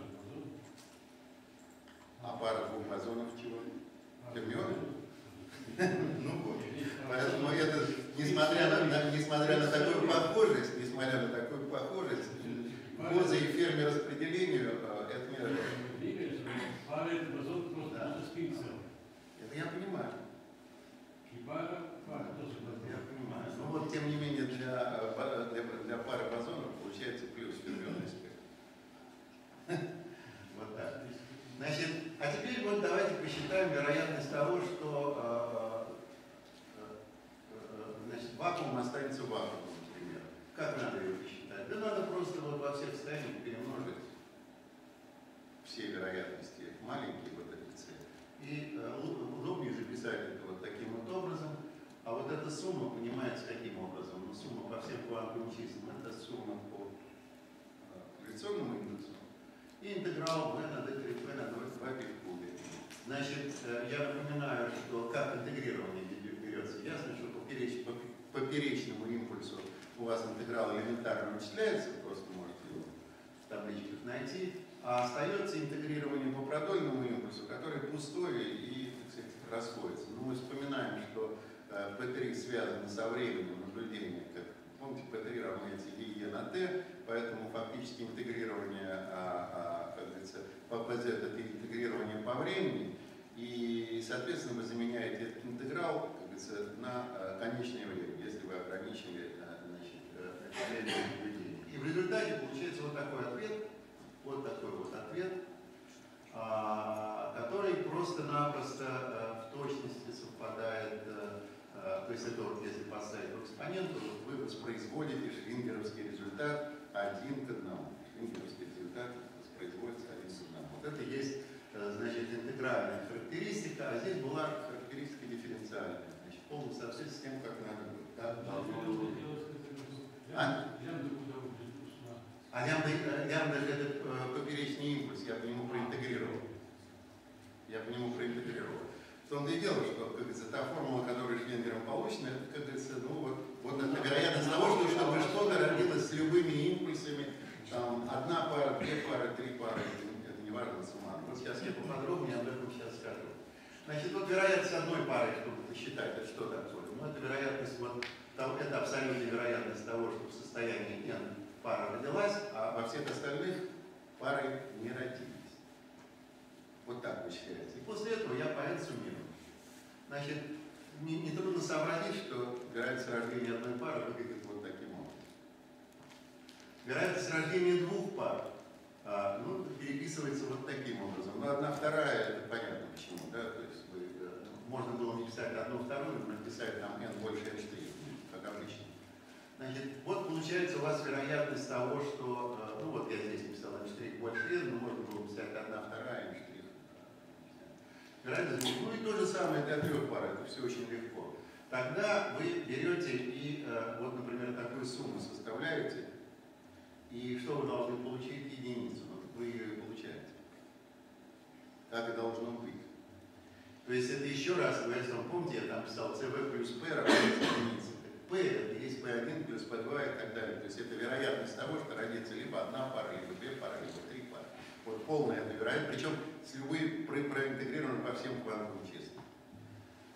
А пара двух бозонов чего? Фермионы? Ну вот. Поэтому это, несмотря на, на, несмотря на такую похожесть, несмотря на такую похожесть, бозы и ферми распределению, это не работает. Пара это бозон просто Да. спинцел. Это я понимаю. И пара, пара тоже бозон. Я понимаю. Но вот, тем не менее, для, для, для пары бозонов получается плюс фермионный спектр. Вот так. Значит, а теперь вот давайте посчитаем вероятность того, что э, э, значит, вакуум останется вакуумом, например. Как надо ее посчитать? Да надо просто вот во всех состояниях перемножить все вероятности, маленькие вот эти цели. И э, удобнее записать это вот таким вот образом. А вот эта сумма понимается каким образом? Ну, сумма по всем квантовым числам, это сумма по э, корреляционному индексу. И интеграл v на d три p на два π в кубе. Значит, э, я напоминаю, что как интегрирование берется. Ясно, что попереч, по поперечному импульсу у вас интеграл элементарно вычисляется, просто можете его в табличках найти. А остается интегрирование по продольному импульсу, который пустой и, так сказать, расходится. Ну, мы вспоминаем, что э, пэ три связано со временем наблюдения. Как, помните, пэ три равняется е на t, поэтому фактически интегрирование, а, а, как говорится, по пэ зет это интегрирование по времени. И, соответственно, вы заменяете этот интеграл, как говорится, на э, конечное время, если вы ограничили э, значит, э, время наблюдения. И в результате получается вот такой ответ. Вот такой вот ответ, а, который просто-напросто а, в точности совпадает, а, а, то есть это вот если поставить в экспоненту, вот вы воспроизводите швингеровский результат один к одному. Швингеровский результат воспроизводится один к одному. Вот это есть, а, значит, интегральная характеристика, а здесь была характеристика дифференциальная, значит, в полном соответствии с тем, как надо быть. Да? А? А лямбда, лямбда же это поперечный импульс, я по нему проинтегрировал. Я по нему проинтегрировал. В том-то и дело, что, как говорится, та формула, которая Швингером получена, это, как говорится, ну вот, вот это вероятность того, что чтобы что-то родилось с любыми импульсами, там, одна пара, две пары, три пары, это, это не важно суммарно. Вот сейчас я поподробнее об этом сейчас скажу. Значит, вот вероятность одной пары, чтобы посчитать, это что такое? Ну, это вероятность, вот, это абсолютная вероятность того, что в состоянии n пара родилась, а во всех остальных пары не родились. Вот так вычисляется. И после этого я по n суммирую. Значит, не, не трудно сообразить, что вероятность рождения одной пары выглядит вот таким образом. Вероятность рождения двух пар а, ну, переписывается вот таким образом. Ну, одна вторая, это понятно почему, да, то есть вы, можно было не писать одну вторую, но написать там n больше n штрих, как обычно. Значит, вот получается у вас вероятность того, что, ну вот я здесь написал n штрих больше n, но можно было писать одна вторая n штрих. Вероятность, ну и то же самое для трех пар, это все очень легко. Тогда вы берете и, вот, например, такую сумму составляете, и что вы должны получить? Единицу. Вот вы ее и получаете. Так и должно быть. То есть это еще раз, если вы помните, я там писал cv плюс p равняется единице. P это есть пэ один плюс пэ два и так далее. То есть это вероятность того, что родится либо одна пара, либо две пары, либо три пары. Вот полная эта вероятность. Причем с любой про проинтегрированы по всем квантовым числам.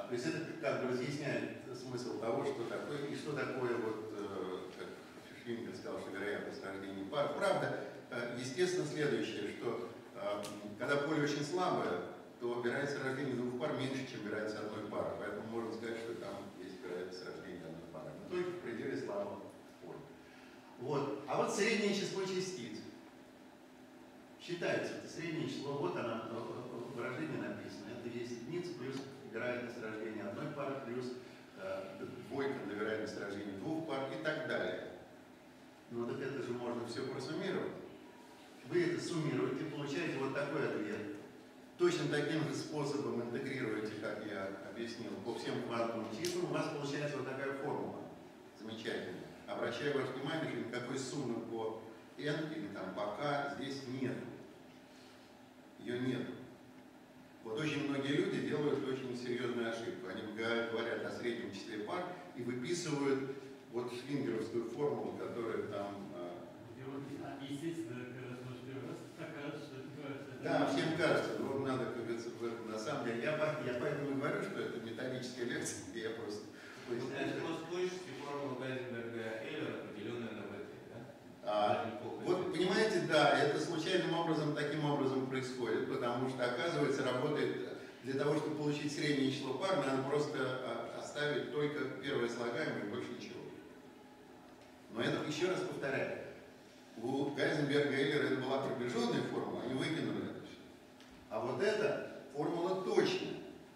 То есть это как бы разъясняет смысл того, что такое и что такое, вот, как Швингер сказал, что вероятность рождения пар. Правда, естественно, следующее, что когда поле очень слабое, то вероятность рождения двух пар меньше, чем вероятность одной пары. Поэтому можно сказать, что там есть вероятность рождения одной пары. Но только в пределе слабого поля. Вот. А вот среднее число частиц. Считается, это среднее число, вот оно, выражение написано. Это есть единица плюс вероятность рождения одной пары, плюс э, двойка для вероятности рождения двух пар и так далее. Ну так это же можно все просуммировать. Вы это суммируете, получаете вот такой ответ. Точно таким же способом интегрируете, как я объяснил, по всем квантовым числам, у вас получается вот такая формула. Замечательно. Обращаю ваше внимание, что никакой суммы по n или там по k здесь нет. Ее нет. Вот очень многие люди делают очень серьезную ошибку. Они говорят о среднем числе пар и выписывают вот швингеровскую формулу, которая там... Естественно, так кажется, что это... Да, всем кажется, но надо, как говорится, на самом деле, я, я поэтому и говорю, что это методическая лекция, где я просто... Это просто точности формула Гайзенберга-Эйлера, определенная на вэ тэ, да? А, вот понимаете, да, это случайным образом, таким образом происходит, потому что, оказывается, работает для того, чтобы получить среднее число пар, надо просто оставить только первое слагаемое и больше ничего. Но это, еще раз повторяю, у Гайзенберга и Эйлера это была приближенная формула, они выкинули это все. А вот эта формула точная.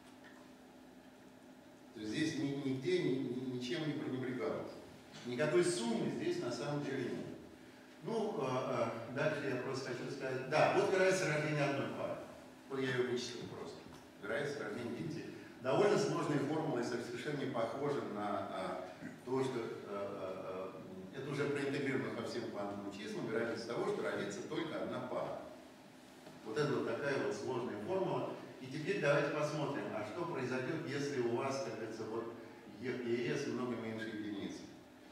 То есть здесь нигде ни, ни, ничем не пренебрегалось. Никакой суммы здесь на самом деле нет. Ну, а, а, дальше я просто хочу сказать. Да, вот вероятность рождения одной пары. Вот я ее вычислил просто. Вероятность рождения, видите, довольно сложные формулы, совершенно не похожи на а, то, что а, а, а, это уже проинтегрировано по всем квантовым числам, вероятность того, что родится только одна пара. Вот это вот такая вот сложная формула. И теперь давайте посмотрим, а что произойдет, если у вас, как говорится, вот Е и С много меньше единицы.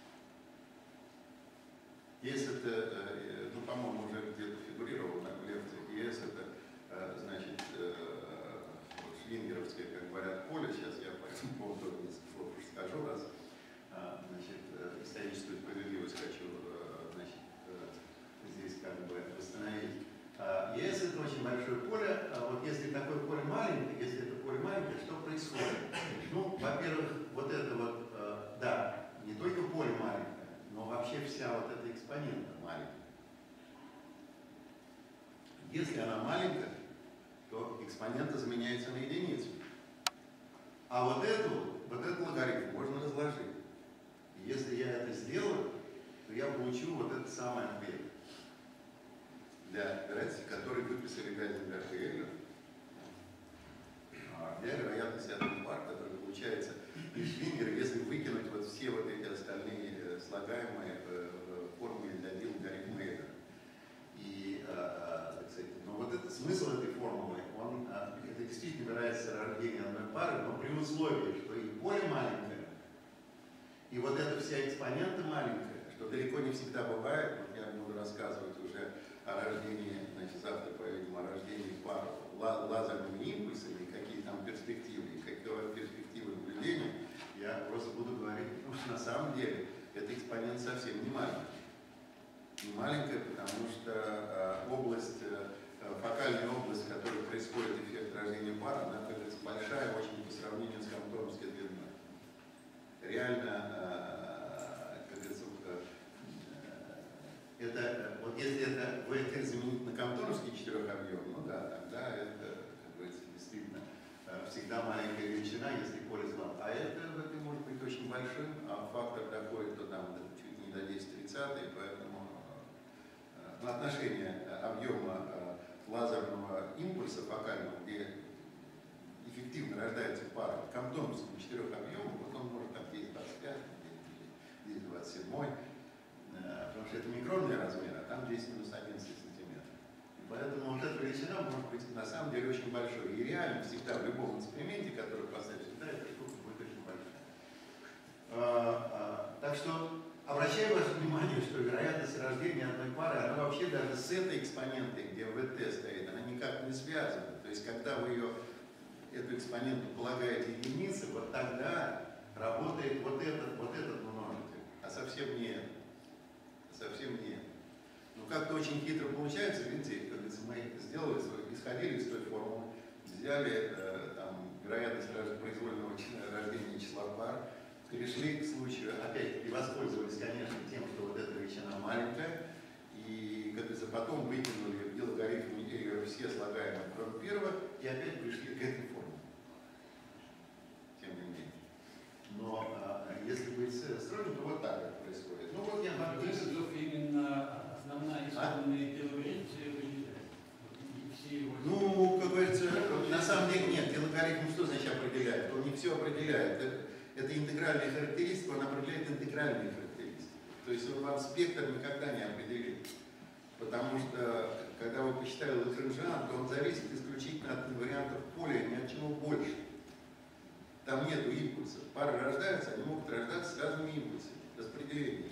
Если это, ну, по-моему, уже где-то фигурировало на лекции, Е С это, значит, вот швингеровское, как говорят, поле. Сейчас я по этому поводу несколько слов скажу раз. Значит, историческую справедливость хочу, значит, здесь как бы восстановить. Е С это очень большое поле. А вот если такое поле маленькое, если это поле маленькое, что происходит? Ну, во-первых, вот это вот, да, не только поле маленькое, но вообще вся вот эта экспонента маленькая. Если она маленькая, то экспонента заменяется на единицу. А вот эту, вот этот логарифм можно разложить. И если я это сделаю, то я получу вот этот самый ответ. Для вероятности, который выписали Гайзенберг и Эйлер, для вероятности одной пар, которая получается из Швингера, если выкинуть вот все вот эти остальные слагаемые в формуле для логарифма Эйлера. И, так сказать, но вот это, смысл этой формулы, он, это действительно вероятность рождения одной пары, но при условии, что и поле маленькое, и вот эта вся экспонента маленькая, что далеко не всегда бывает, вот я буду рассказывать уже о рождении, значит, завтра, по-видимому, о рождении пар лазерными импульсами, какие там перспективы, и какие перспективы наблюдения, я просто буду говорить, потому что на самом деле этот экспонент совсем не маленький. Не маленькая, потому что э, область, э, фокальная область, в которой происходит эффект рождения пар, она, как говорится, большая очень по сравнению с Комптоновской длиной. Реально, э, как говорится, э, это, вот если это вэ тэ заменить на Комптоновский четырехобъем, ну да, тогда это, как говорится, действительно э, всегда маленькая величина, если поле слабо. А это вэ тэ может быть очень большим, а фактор доходит то там чуть не до десять тридцатых, поэтому на отношение объема лазерного импульса фокального, где эффективно рождается пара, к Комптоновскому четырехобъему, вот он может там десять двадцать пять, десять двадцать семь, потому что это микронный размер, а там десять минус одиннадцать сантиметров. Поэтому вот эта величина может быть на самом деле очень большой. И реально всегда в любом эксперименте, который поставить, всегда эта штука будет очень большая. А, а, так что обращаю ваше внимание, что вероятность рождения одной пары, она вообще даже с этой экспонентой, где вэ тэ стоит, она никак не связана. То есть, когда вы ее, эту экспоненту полагаете единицы, вот тогда работает вот этот, вот этот множитель, а совсем не это. Совсем не это. Ну как-то очень хитро получается, видите, как говорится, мы сделали, исходили из той формулы, взяли э, там, вероятность произвольного рождения числа пар, перешли к случаю, опять-таки воспользовались, конечно, тем, что вот эта величина маленькая, и, как говорится, потом выкинули в логарифм ее все слагаемые, кроме первого, и опять пришли к этой формуле. Тем не менее. Но а, если быть строгим, то вот так это происходит. Ну вот я В конце концов, именно основная исходная телография определяет. И все его... Ну, как говорится, на самом деле нет, телогарифм что значит определяет? Он не все определяет. Это, это интегральная характеристика, он определяет интегральные характеристики. То есть он вам спектр никогда не определит. Потому что, когда вы посчитали Лагранжиан, то он зависит исключительно от инвариантов поля, ни от чего больше. Там нету импульсов. Пары рождаются, они могут рождаться с разными импульсами. Распределение.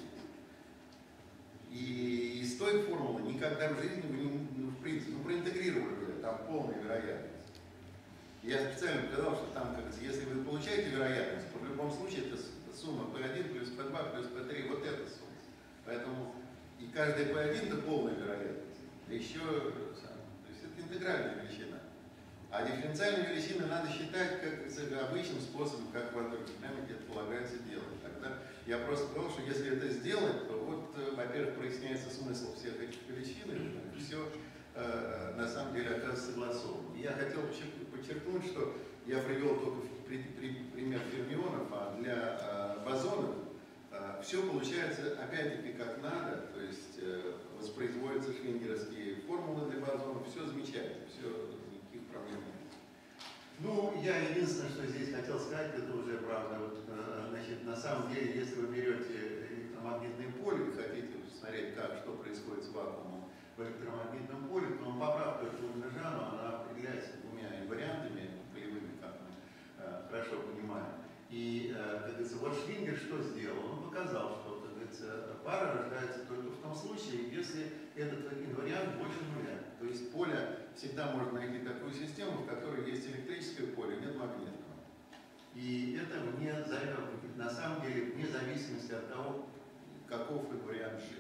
И из той формулы никогда в жизни вы не, ну, в принципе, ну, проинтегрировали бы, там полная вероятность. Я специально сказал, что там, как, если вы получаете вероятность, то в любом случае это сумма пэ один плюс пэ два плюс пэ три, вот эта сумма. Поэтому и каждая пэ один это полная вероятность. Еще, то есть это интегральная величина. А дифференциальные величины надо считать как обычным способом, как в динамике это полагается делать. Тогда я просто сказал, что если это сделать, то вот, во-первых, проясняется смысл всех этих величин, и все э, на самом деле оказывается согласовано. Я хотел подчеркнуть, что я привел только при, при, пример фермионов, а для э, бозонов э, все получается опять-таки как надо, то есть э, воспроизводятся швингеровские формулы для бозонов, все замечательно, все. Проблем. Ну, я единственное, что здесь хотел сказать, это уже правда. Вот, значит, на самом деле, если вы берете электромагнитное поле и хотите посмотреть, как, что происходит с вакуумом в электромагнитном поле, то поправка к Лагранжиану, она определяется двумя вариантами полевыми, как мы э, хорошо понимаем. И, э, как говорится, вот Швингер что сделал? Он показал, что, как говорится, пара рождается только в том случае, если этот инвариант больше нуля. То есть поле всегда можно найти такую систему, в которой есть электрическое поле, нет магнитного. И это вне, на самом деле вне зависимости от того, каков инвариант G.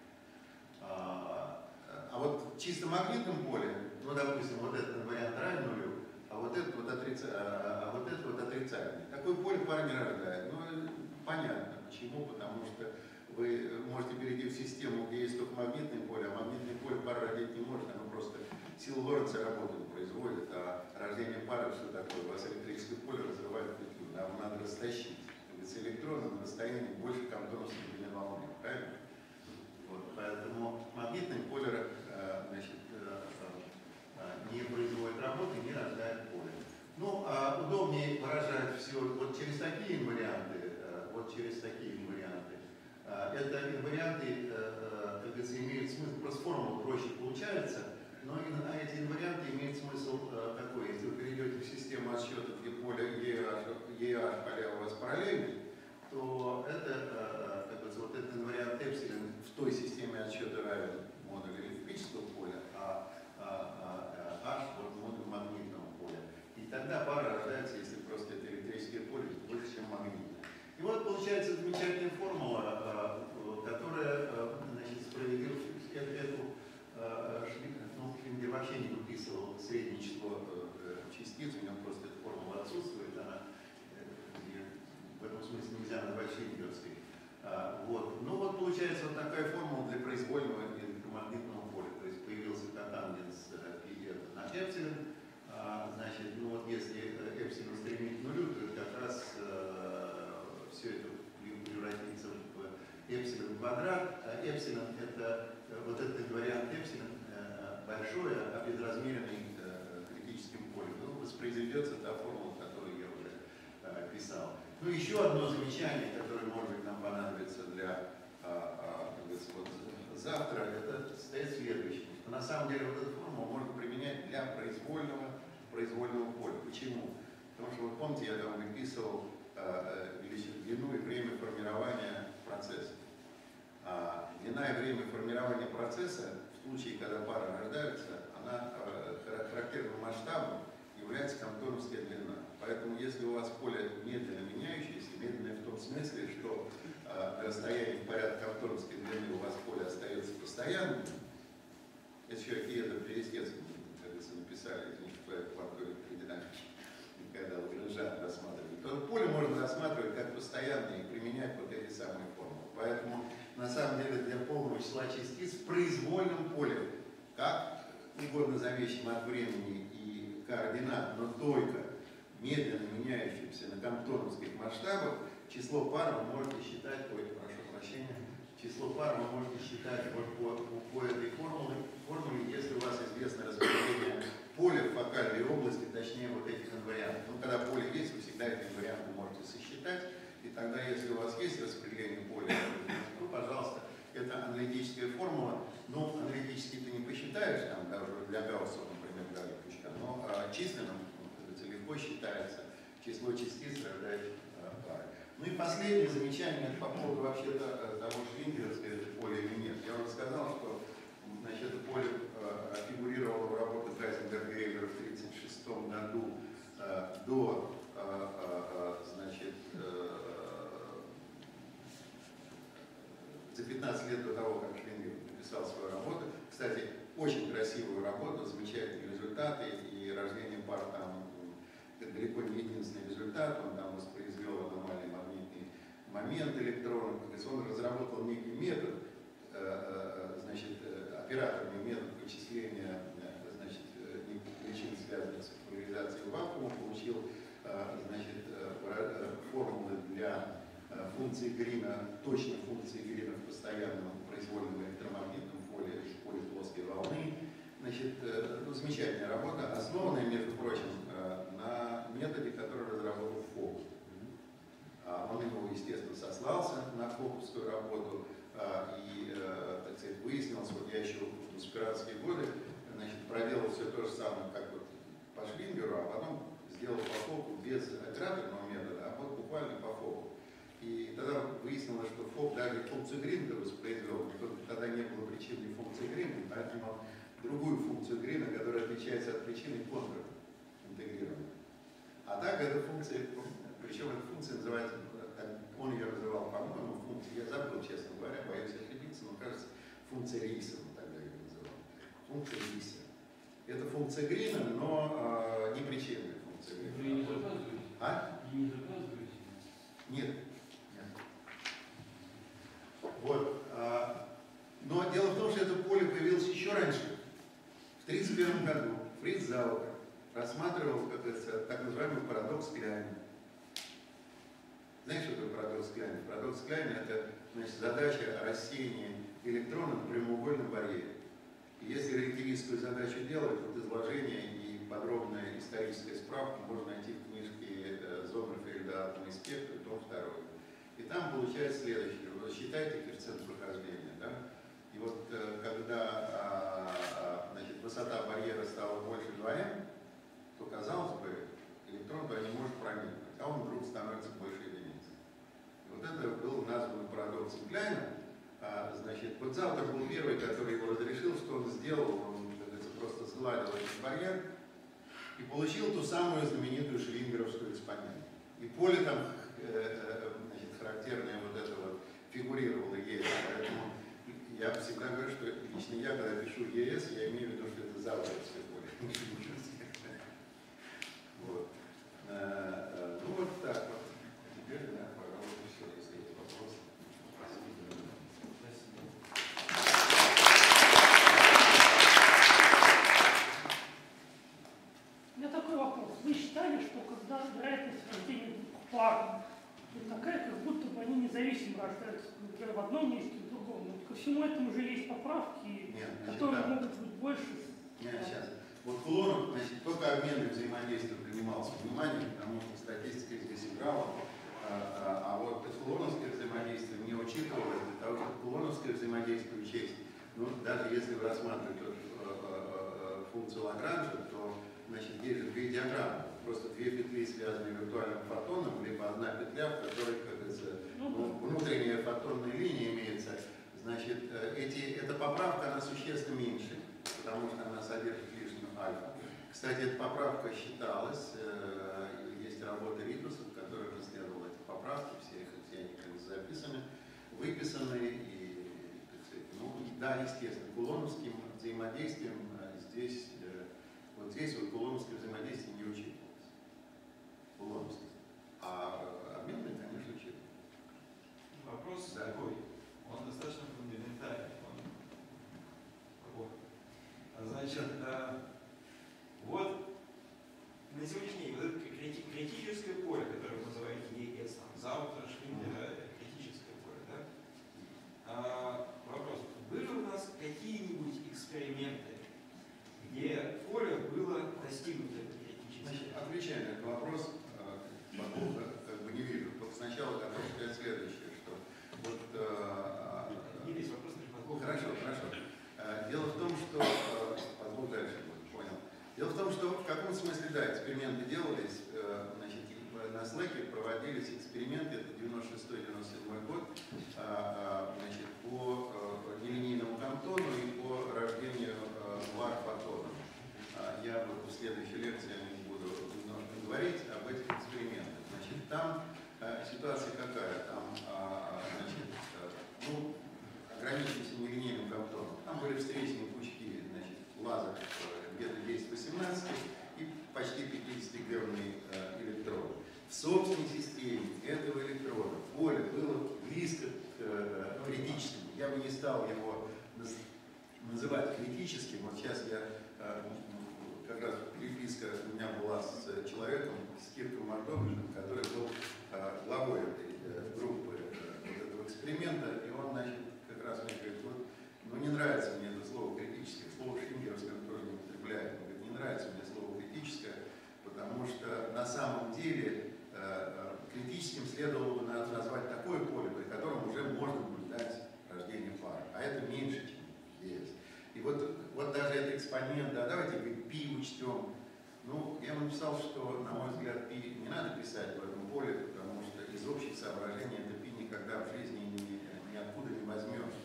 А, а вот в чисто магнитном поле, ну, допустим, вот этот инвариант равен нулю, а вот этот вот, отрица, а, а вот этот вот отрицательный. Такое поле пара не рождает. Ну, понятно. Почему? Потому что вы можете перейти в систему, где есть только магнитное поле, а магнитное поле пара родить не может, оно просто силу Лоренца работу не производит, а рождение пары что такое? У вас электрическое поле разрывает петлю, да, вам надо растащить. С электроном на расстоянии больше компонентов степени волны, правильно? Вот, поэтому магнитное поле э, значит, э, э, не производит работы, не рождает поле. Ну, а удобнее выражать все вот через такие инварианты, э, вот через такие инварианты. Э, это инварианты, э, как говорится, имеют смысл, просто формула проще получается, но именно эти инварианты имеют смысл э, такой. Если вы перейдете в систему отсчета, где поле и аш поля у вас параллельны, то это, э, как говорится, вот этот инвариант эпсилон в той системе отсчета равен модулю электрического поля, а, а, а h вот модулю магнитного поля. И тогда пара рождается, если просто это электрическое поле больше, чем магнитное. И вот получается замечательная формула, которая, значит, справедливо эту, ну, Швингер вообще не выписывал среднее число частиц, у него просто эта формула отсутствует, она в этом смысле нельзя назвать швингеровской. Вот. Ну вот получается вот такая формула для произвольного электромагнитного поля, то есть появился котангенс и это на эпсилон. Значит, ну вот если эпсилон стремить к нулю, то как раз э, все это превратится в эпсилон квадрат. А эпсилон это вот этот вариант эпсилон э, большой, а безразмерный э, критическим полем. Ну, воспроизведется та формула, которую я уже э, писал. Ну, еще одно замечание, которое, может быть, нам понадобится для а, а, вот, завтра, это состоит следующее. Что на самом деле вот эту формулу можно применять для произвольного, произвольного поля. Почему? Потому что, вот помните, я там выписывал а, длину и время формирования процесса. А, длина и время формирования процесса, в случае, когда пары рождаются, она а, характерным масштабом является камптоновская длина. Поэтому если у вас поле медленно меняющееся, медленное в том смысле, что э, до расстояния порядка камптоновской длины у вас поле остается постоянным, это еще и это Перестецкий, кажется, написали, что это плохой динамики, когда Лагранжан рассматривали, то поле можно рассматривать как постоянное и применять вот эти самые формулы. Поэтому на самом деле для полного числа частиц в произвольном поле, как угодно зависимо от времени и координат, но только медленно меняющимся на камптоновских масштабах, число пар вы можете считать, ой, прошу прощения, число пар вы можете считать вот по, по, по этой формуле, формуле, если у вас известно распределение поля в фокальной области, точнее вот этих инвариантов. Ну, когда поле есть, вы всегда эти инварианты можете сосчитать, и тогда, если у вас есть распределение поля, ну, пожалуйста, это аналитическая формула, но аналитически ты не посчитаешь, там, даже для Гаусса, например, Галь-Пучка, но а, численным легко считается число частиц, рождающих пары. Ну и последнее замечание по поводу вообще-то того, швингеровское это поле или нет. Я вам сказал, что значит, это поле э, фигурировало в работе Хайзенберга и Эйлера в тысяча девятьсот тридцать шестом году э, до э, э, значит, э, за пятнадцать лет до того, как Швингер написал свою работу. Кстати, очень красивую работу, замечательные результаты, и рождение пар там это далеко не единственный результат, он там воспроизвел аномальный магнитный момент электронов, то есть он разработал некий метод, значит, операторный метод вычисления, значит, неких причин, связанных с поляризацией вакуума, получил, значит, формулы для функции Грина, точно функции Грина в постоянном произвольном электромагнитном поле, в поле плоской волны. Значит, ну, замечательная работа, основанная, между прочим, на методе, который разработал Фокус. Он ему, естественно, сослался на фокусскую работу и, так сказать, выяснилось, вот я еще в аспирантские годы, значит, проделал все то же самое, как вот по Швингеру, а потом сделал по Фоку без операторного метода, а вот буквально по Фоку. И тогда выяснилось, что Фок даже функцию Грина воспроизвел, тогда не было причинной функции Грина, поэтому другую функцию Грина, которая отличается от причины контура интегрирования. А так эта функция, причем эта функция называется, он ее называл, по-моему, функция, я забыл, честно говоря, боюсь ошибиться, но кажется, функция Риса, он тогда ее называл. Функция Риса. Это функция Грина, но э, не причинная функция Грина. Вы не заказываете? А? И не заказываете? Нет. Нет. Вот. А, но дело в том, что это поле появилось еще раньше. В тысяча девятьсот тридцать первом году Фриц Заутер рассматривал, как это, так называемый парадокс Кляйна. Знаете, что такое парадокс Кляйна? Парадокс Кляйна – это, значит, задача рассеяния электрона на прямоугольном барьере. И если релятивистскую задачу делать, вот изложение и подробная историческая справка можно найти в книжке Зомерфельда «Атомный спектр», том второй. И там получается следующее. Вы считаете коэффициент прохождения, да? И вот когда значит, высота барьера стала больше два эм, то, казалось бы, электрон туда не может проникнуть, а он вдруг становится больше единицы. И вот это был назван парадоксом Кляйна. А, значит, вот Заутер был первый, который его разрешил, что он сделал, он, как говорится, просто сгладил этот барьер и получил ту самую знаменитую швингеровскую экспоненту. И поле там, э, значит, характерное вот это вот фигурировало ЕС. Поэтому я всегда говорю, что лично я, когда пишу ЕС, я имею в виду, что это заутерское поле. Вот. Ну вот так вот. Теперь, да, пожалуйста, все, если есть вопросы. У меня такой вопрос. Вы считали, что когда вероятность рождения двух пар такая, как будто бы они независимо рождаются, например, в одном месте, в другом. Но ко всему этому уже есть поправки, Нет, значит, которые да. могут быть больше. Нет, сейчас. Вот Кулонов, значит, только обмен и взаимодействие принимался внимание, потому что статистика здесь играла, а, а, а вот кулоновское взаимодействие не учитывалось, для того, чтобы кулоновское взаимодействие учесть. Ну, даже если вы рассматриваете а, а, а, функцию Лагранжа, то, значит, есть же две диаграммы. Просто две петли, связанные виртуальным фотоном, либо одна петля, в которой, как говорится, ну, внутренняя фотонная линия имеется. Значит, эти, эта поправка, она существенно меньше, потому что она содержит лишнюю альфа. Кстати, эта поправка считалась, э, есть работы Ритуса, в которых исследовал эти поправки, все, их, все они как бы записаны, выписаны, и, так сказать, ну, да, естественно, кулоновским взаимодействием э, здесь, э, вот здесь вот кулоновское взаимодействие не учитывалось. Кулоновское. А э, обменное, конечно, учитывалось. Вопрос Да. такой, он достаточно фундаментальный. Он... Вот. А Значит, а, вот на сегодняшний день вот это крити- критическое поле, которое вы называете ЕС, там, завтра, Швингера, это критическое поле, да? А, вопрос, были у нас какие-нибудь эксперименты, где поле было достигнуто это критическое? Значит, отвечая на этот вопрос, э, Бакова как бы не вижу. Только сначала готов сказать следующее, что вот... э, Не весь вопрос, лишь Бакова. Хорошо, хорошо. Э, Дело в том, что... э, Позволь дальше, понял. Дело в том, что в каком смысле, да, эксперименты делались, э, значит, на Слэке проводились эксперименты, это девяносто шестой — девяносто седьмой год, э, э, значит, по э, нелинейному Кантону и по рождению э, вар-фотонов. Э, я вот в следующей лекции буду немножко говорить об этих экспериментах. Значит, там э, ситуация какая? Там, э, значит, э, ну, ограничимся нелинейным Кантоном. Там были встречные пучки, значит, лазеров где-то десять восемнадцать и почти пятидесятигерный э, электрод. В собственной системе этого электрода поле было близко к э, критическому. Я бы не стал его наз называть критическим. Вот сейчас я, э, как раз переписка у меня была с человеком, с Кирком Мордовичем, который был э, главой этой э, группы э, вот этого эксперимента, и он, значит, как раз мне говорит, вот, ну не нравится мне это слово критическое, слово швингеровское тоже не употребляет, он говорит, не нравится мне слово критическое, потому что на самом деле э, критическим следовало бы назвать такое поле, при котором уже можно наблюдать рождение пары, а это меньше, чем здесь. И вот, вот даже этот экспонент, да, давайте π учтем. Ну, я написал, что, на мой взгляд, π не надо писать в этом поле, потому что из общих соображений это π никогда в жизни ни, ниоткуда не возьмешь.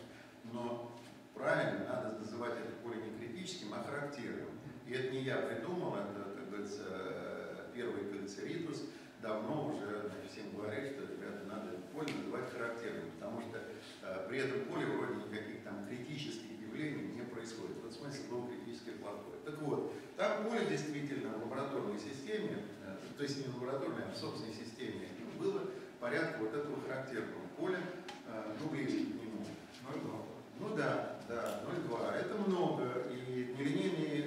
Но правильно, надо называть это поле не критическим, а характерным. И это не я придумал, это, как говорится, первый, как говорится, Ритус давно уже всем говорит, что, ребята, надо это поле называть характерным, потому что э, при этом поле вроде никаких там критических явлений не происходит. Вот смысл был критическое плохое. Так вот, там поле действительно в лабораторной системе, э, то есть не в лабораторной, а в собственной системе, было порядка вот этого характерного поля, э, ну, близко к нему. Ну да, да, ноль целых два десятых. Это много, и нелинейные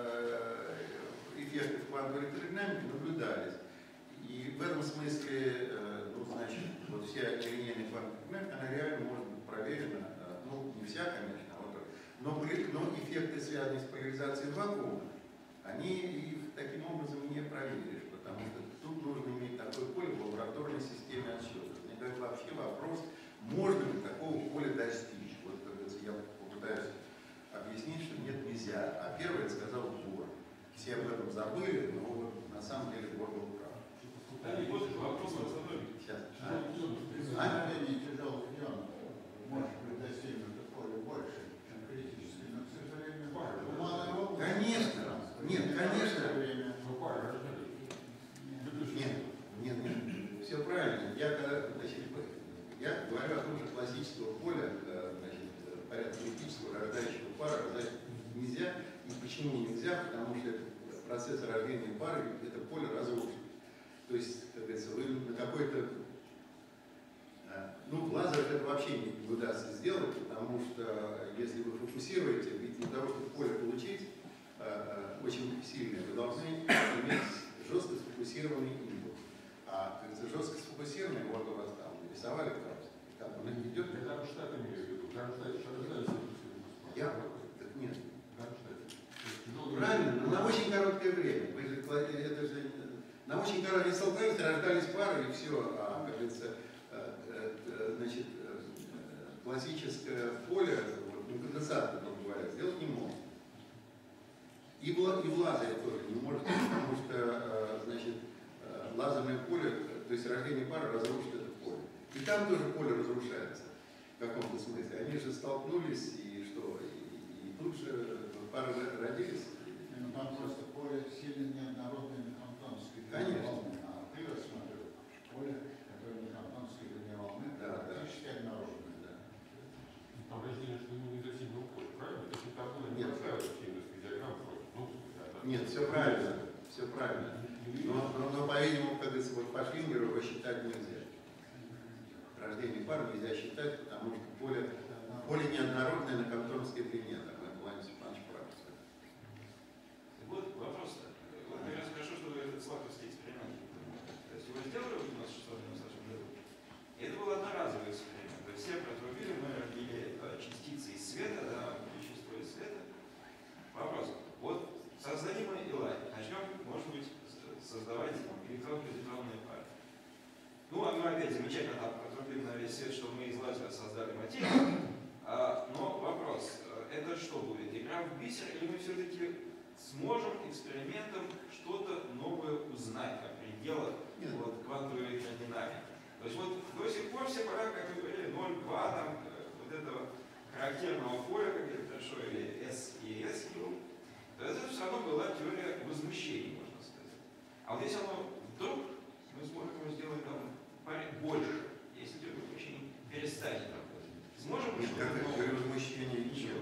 э, эффекты в квантовой электродинамике наблюдались. И в этом смысле, э, ну, значит, вот вся нелинейная квантовая динамика, она реально может быть проверена, э, ну, не вся, конечно, вот, но, но эффекты, связанные с поляризацией вакуума, они их таким образом не проверишь, потому что тут нужно иметь такое поле в лабораторной системе отсчета. Мне кажется, вообще вопрос, можно ли такого поля достичь. Вот, как говорится, я попытаюсь объяснить, что нет, нельзя. А первое сказал Бор. Все об этом забыли, но вот на самом деле Бор был прав. Да, и вот вопрос возобновить. Сейчас. А? Тяжелых ионов может быть достигнуто поле больше, чем критически, но, к сожалению, малая область. Конечно. Нет, конечно. Ну, пара рождали. Нет, нет, нет. Все правильно. Я, значит, я говорю о том, что классического поля, значит, порядка критического рождающего пара рождать нельзя. И почему нельзя? Потому что процесс рождения пары это поле разрушит. То есть, как говорится, вы на какой-то... Ну, в лазерах это вообще не удастся сделать, потому что если вы фокусируете, ведь для того, чтобы поле получить э, очень сильное, вы должны иметь жестко сфокусированный импульс. А, как говорится, жестко сфокусированный, вот у вас там нарисовали краску, как он идет. Я Дармштадт имею в виду. Дармштадт еще рождались. Я? Так нет. Дармштадт. Правильно, но на очень короткое время. Вы же, это же, на очень короткое время столкнулись, рождались пары и все. А, как говорится, значит, классическое поле, вот, ну, конденсатор, грубо говоря, сделать не может. И в, и в лазере тоже не может, потому что, значит, лазерное поле, то есть рождение пары разрушит это поле. И там тоже поле разрушается в каком-то смысле. Они же столкнулись, и что, и, и тут же пары родились. Ну, там просто поле поле сильно неоднородное на Хантонской Конечно. волны, а ты рассматривал поле, которое на Хантонской длине волны, Да, да. практически однородное. Да. Там разделено, что не за сильного поля, правильно? То есть это было не Нет. простая сильная диаграмма просто. Ну, да. Нет, все правильно, все правильно. Но, но, но по-видимому, как говорится, вот по Швингеру его считать нельзя. Рождение пар нельзя считать, потому что поле, поле неоднородное на Хантонской длине. Так, Владимир Степанович прав. Вот вопрос-то. Вот я расскажу, что этот славковский эксперимент. То есть его сделали в девяносто шестом девяносто шестом году. И это был одноразовый эксперимент. То есть все протрубили, мы родили частицы из света, да, вещество из света. Вопрос. Вот создадим мы Элай. Начнем, может быть, создавать электронно-позитронные пары. Ну, а мы опять замечательно там протрубили на весь свет, что мы из лазера создали материю. А, но вопрос. Это что будет? Игра в бисер, или мы все-таки сможем экспериментом что-то новое узнать о пределах вот, квантовой электродинамики? То есть вот до сих пор все поля, как вы говорили, ноль два там, вот этого характерного поля, как это хорошо, или S и S, то это все равно была теория возмущений, можно сказать. А вот если оно вдруг мы сможем его сделать там парень больше, если теория возмущений перестанет работать, сможем мы что-то новое? Теория возмущений ничего.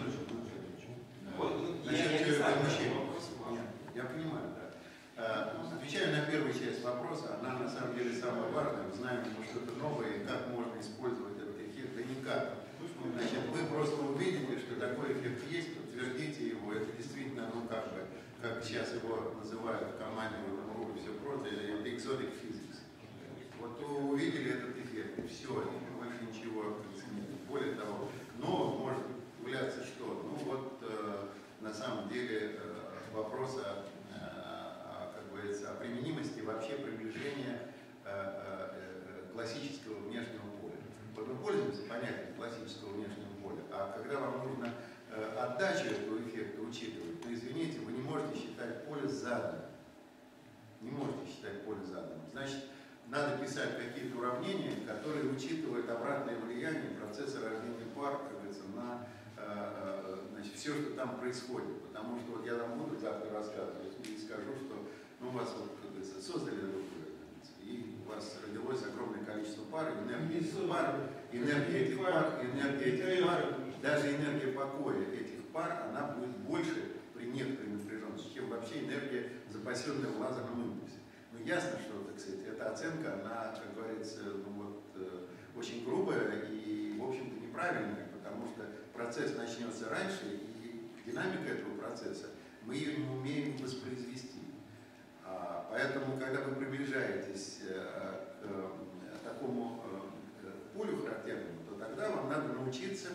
Вот, Насчет я, я, теории знаю, возмущений. вопрос вам. Нет, я понимаю, да. А, отвечая на первую часть вопроса, она на самом деле самая важная. Мы знаем, что это новое и как можно использовать этот эффект. Да никак. Значит, вы просто увидите, что такой эффект есть, подтвердите его. Это действительно, ну как бы, как сейчас его называют в команде, в МРУ и все прочее, это exotic physics. Вот вы увидели этот эффект, и все, и больше ничего нет. Более того, но может являться что? Ну вот, э, на самом деле, э, вопрос о, э, как говорится, о применимости вообще приближения э, э, классического внешнего поля. Вот мы пользуемся понятием классического внешнего поля, а когда вам нужно э, отдачу этого эффекта учитывать, то, извините, вы не можете считать поле заданным. Не можете считать поле заданным. Значит, надо писать какие-то уравнения, которые учитывают обратное влияние процесса рождения пар, как говорится, на э, значит, все, что там происходит. Потому что вот я вам буду завтра рассказывать и скажу, что ну, у вас вот, как говорится, создали другое, и у вас родилось огромное количество пар, энергия этих пар, энергия этих пар, энергия этих пар, даже энергия покоя этих пар, она будет больше при некоторой напряженности, чем вообще энергия, запасенная в лазерном импульсе. Ну, ясно, что, так сказать, эта оценка, она, как говорится, ну, вот, э, очень грубая и, в общем-то, неправильная, потому что процесс начнется раньше, и динамика этого процесса, мы ее не умеем воспроизвести. А, поэтому, когда вы приближаетесь э, к э, такому э, полю характерному, то тогда вам надо научиться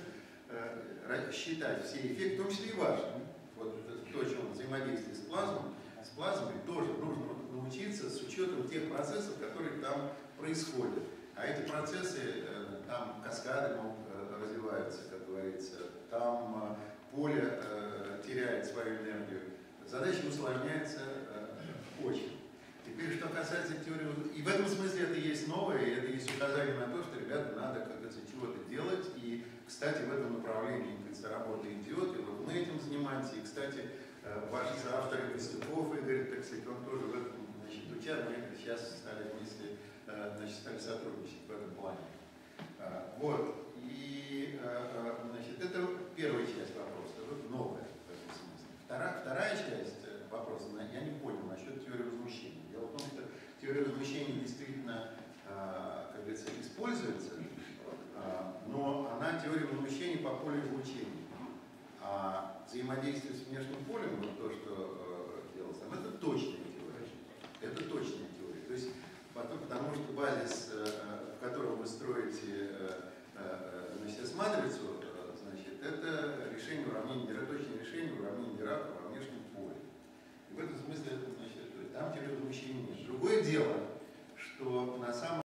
э, считать все эффекты, в том числе и ваши. Вот то, о чем взаимодействие с плазмой, с плазмой тоже нужно научиться с учетом тех процессов, которые там происходят. А эти процессы, там каскады развиваются, как говорится, там поле теряет свою энергию. Задача усложняется очень. Теперь, что касается теории, и в этом смысле это есть новое, и это есть указание на то, что, ребята, надо, как говорится, чего-то делать. И, кстати, в этом направлении, как говорится, работа идет, и вот мы этим занимаемся. И, кстати, ваш соавтор Костюков, Игорь, так сказать, он тоже в этом, значит, учат, мы сейчас стали вместе, значит, стали сотрудничать в этом плане. Вот. И, значит, это первая часть вопроса, вот новая в этом смысле. Вторая, вторая часть вопроса, я не понял насчет теории возмущения. Дело в том, что теория возмущения действительно, как говорится, используется, но она теория возмущения по полю излучения. А взаимодействие с внешним полем, вот то, что э, делалось там, это точная теория. Это точная теория. То есть, потом, потому что базис, э, в котором вы строите э, э, значит, эс-матрицу, э, значит, это решение уравнения Дирака, точное решение уравнения Дирака во внешнем поле. И в этом смысле, значит, там теория возмущения нет. Другое дело, что на самом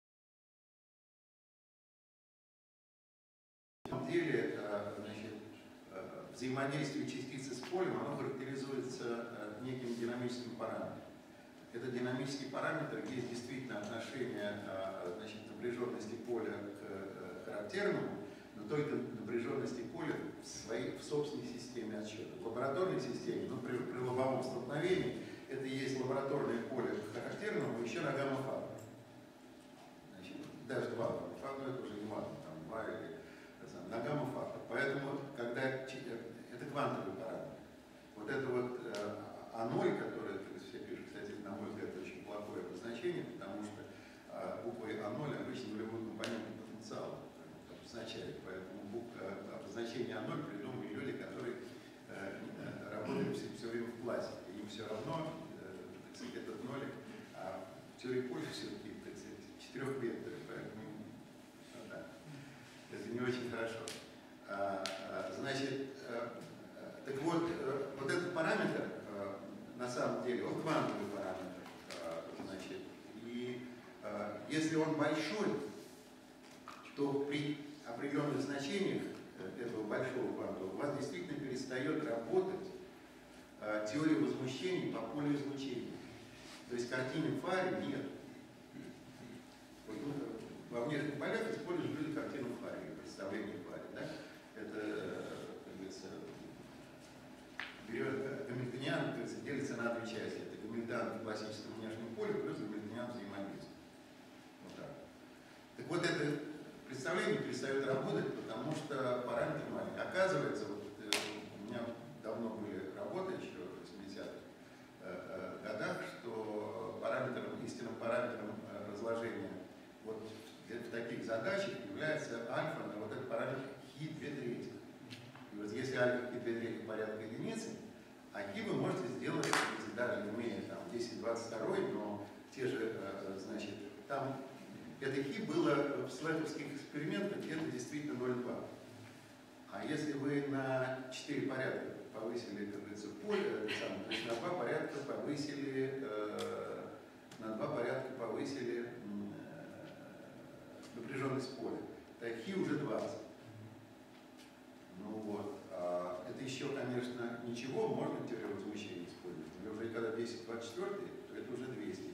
деле, э, значит, взаимодействие частицы с полем, оно характеризуется э, неким динамическим параметром. Это динамический параметр, где есть действительно отношение э, значит, напряженности поля к э, характерному, но только напряженности поля в, своей, в собственной системе отсчета. В лабораторной системе, ну, при, при лобовом столкновении, это есть лабораторное поле характерного еще на гамма-факторе. Значит, даже два гамма-фактора, это уже не важно, там два или на гамма-фактор. Поэтому, когда это квантовый параметр, вот это вот э, А ноль, которое все пишут, кстати, на мой взгляд, очень плохое обозначение, потому что э, буквой А ноль обычно нулевой компонент потенциала обозначает. Поэтому буква, обозначение А ноль придумали люди, которые э, работали все, все время в классе. Им все равно, э, так сказать, этот нолик, а в теории Поля все-таки, так сказать, четырехвекторы, поэтому ну, да, это не очень хорошо. А, а, значит, а, а, так вот, а, вот этот параметр, а, на самом деле, он квантовый параметр, а, значит, и а, если он большой, то при определенных значениях этого большого квантового у вас действительно перестает работать а, теория возмущений по полю излучения. То есть картины Фари нет. Вот, ну, во внешних полях используют люди картину Фари, представление Фари. Да? Это, как говорится, берет гамильтониан, как говорится, делится на две части. Это гамильтониан в классическом внешнем поле плюс гамильтониан взаимодействия. Вот так. Так вот, это представление перестает работать, потому что параметр маленький. Оказывается, вот, э, у меня давно были работы еще в восьмидесятых э, э, годах, что параметром, истинным параметром э, разложения вот в таких задачах является альфа, но вот этот параметр хи две трети. И вот если альфа хи две трети порядка единицы, а хи вы можете сделать, даже имея там десять двадцать два, но те же, значит, там это хи было в слэковских экспериментах где-то действительно ноль целых два. А если вы на четыре порядка повысили, как говорится, поле, самое, то есть на два порядка повысили, э, на два порядка повысили напряженность поля. Так хи уже двадцать. Ну вот. А это еще, конечно, ничего, можно теорию возмущения использовать. Но уже когда десять двадцать четыре, то это уже двести.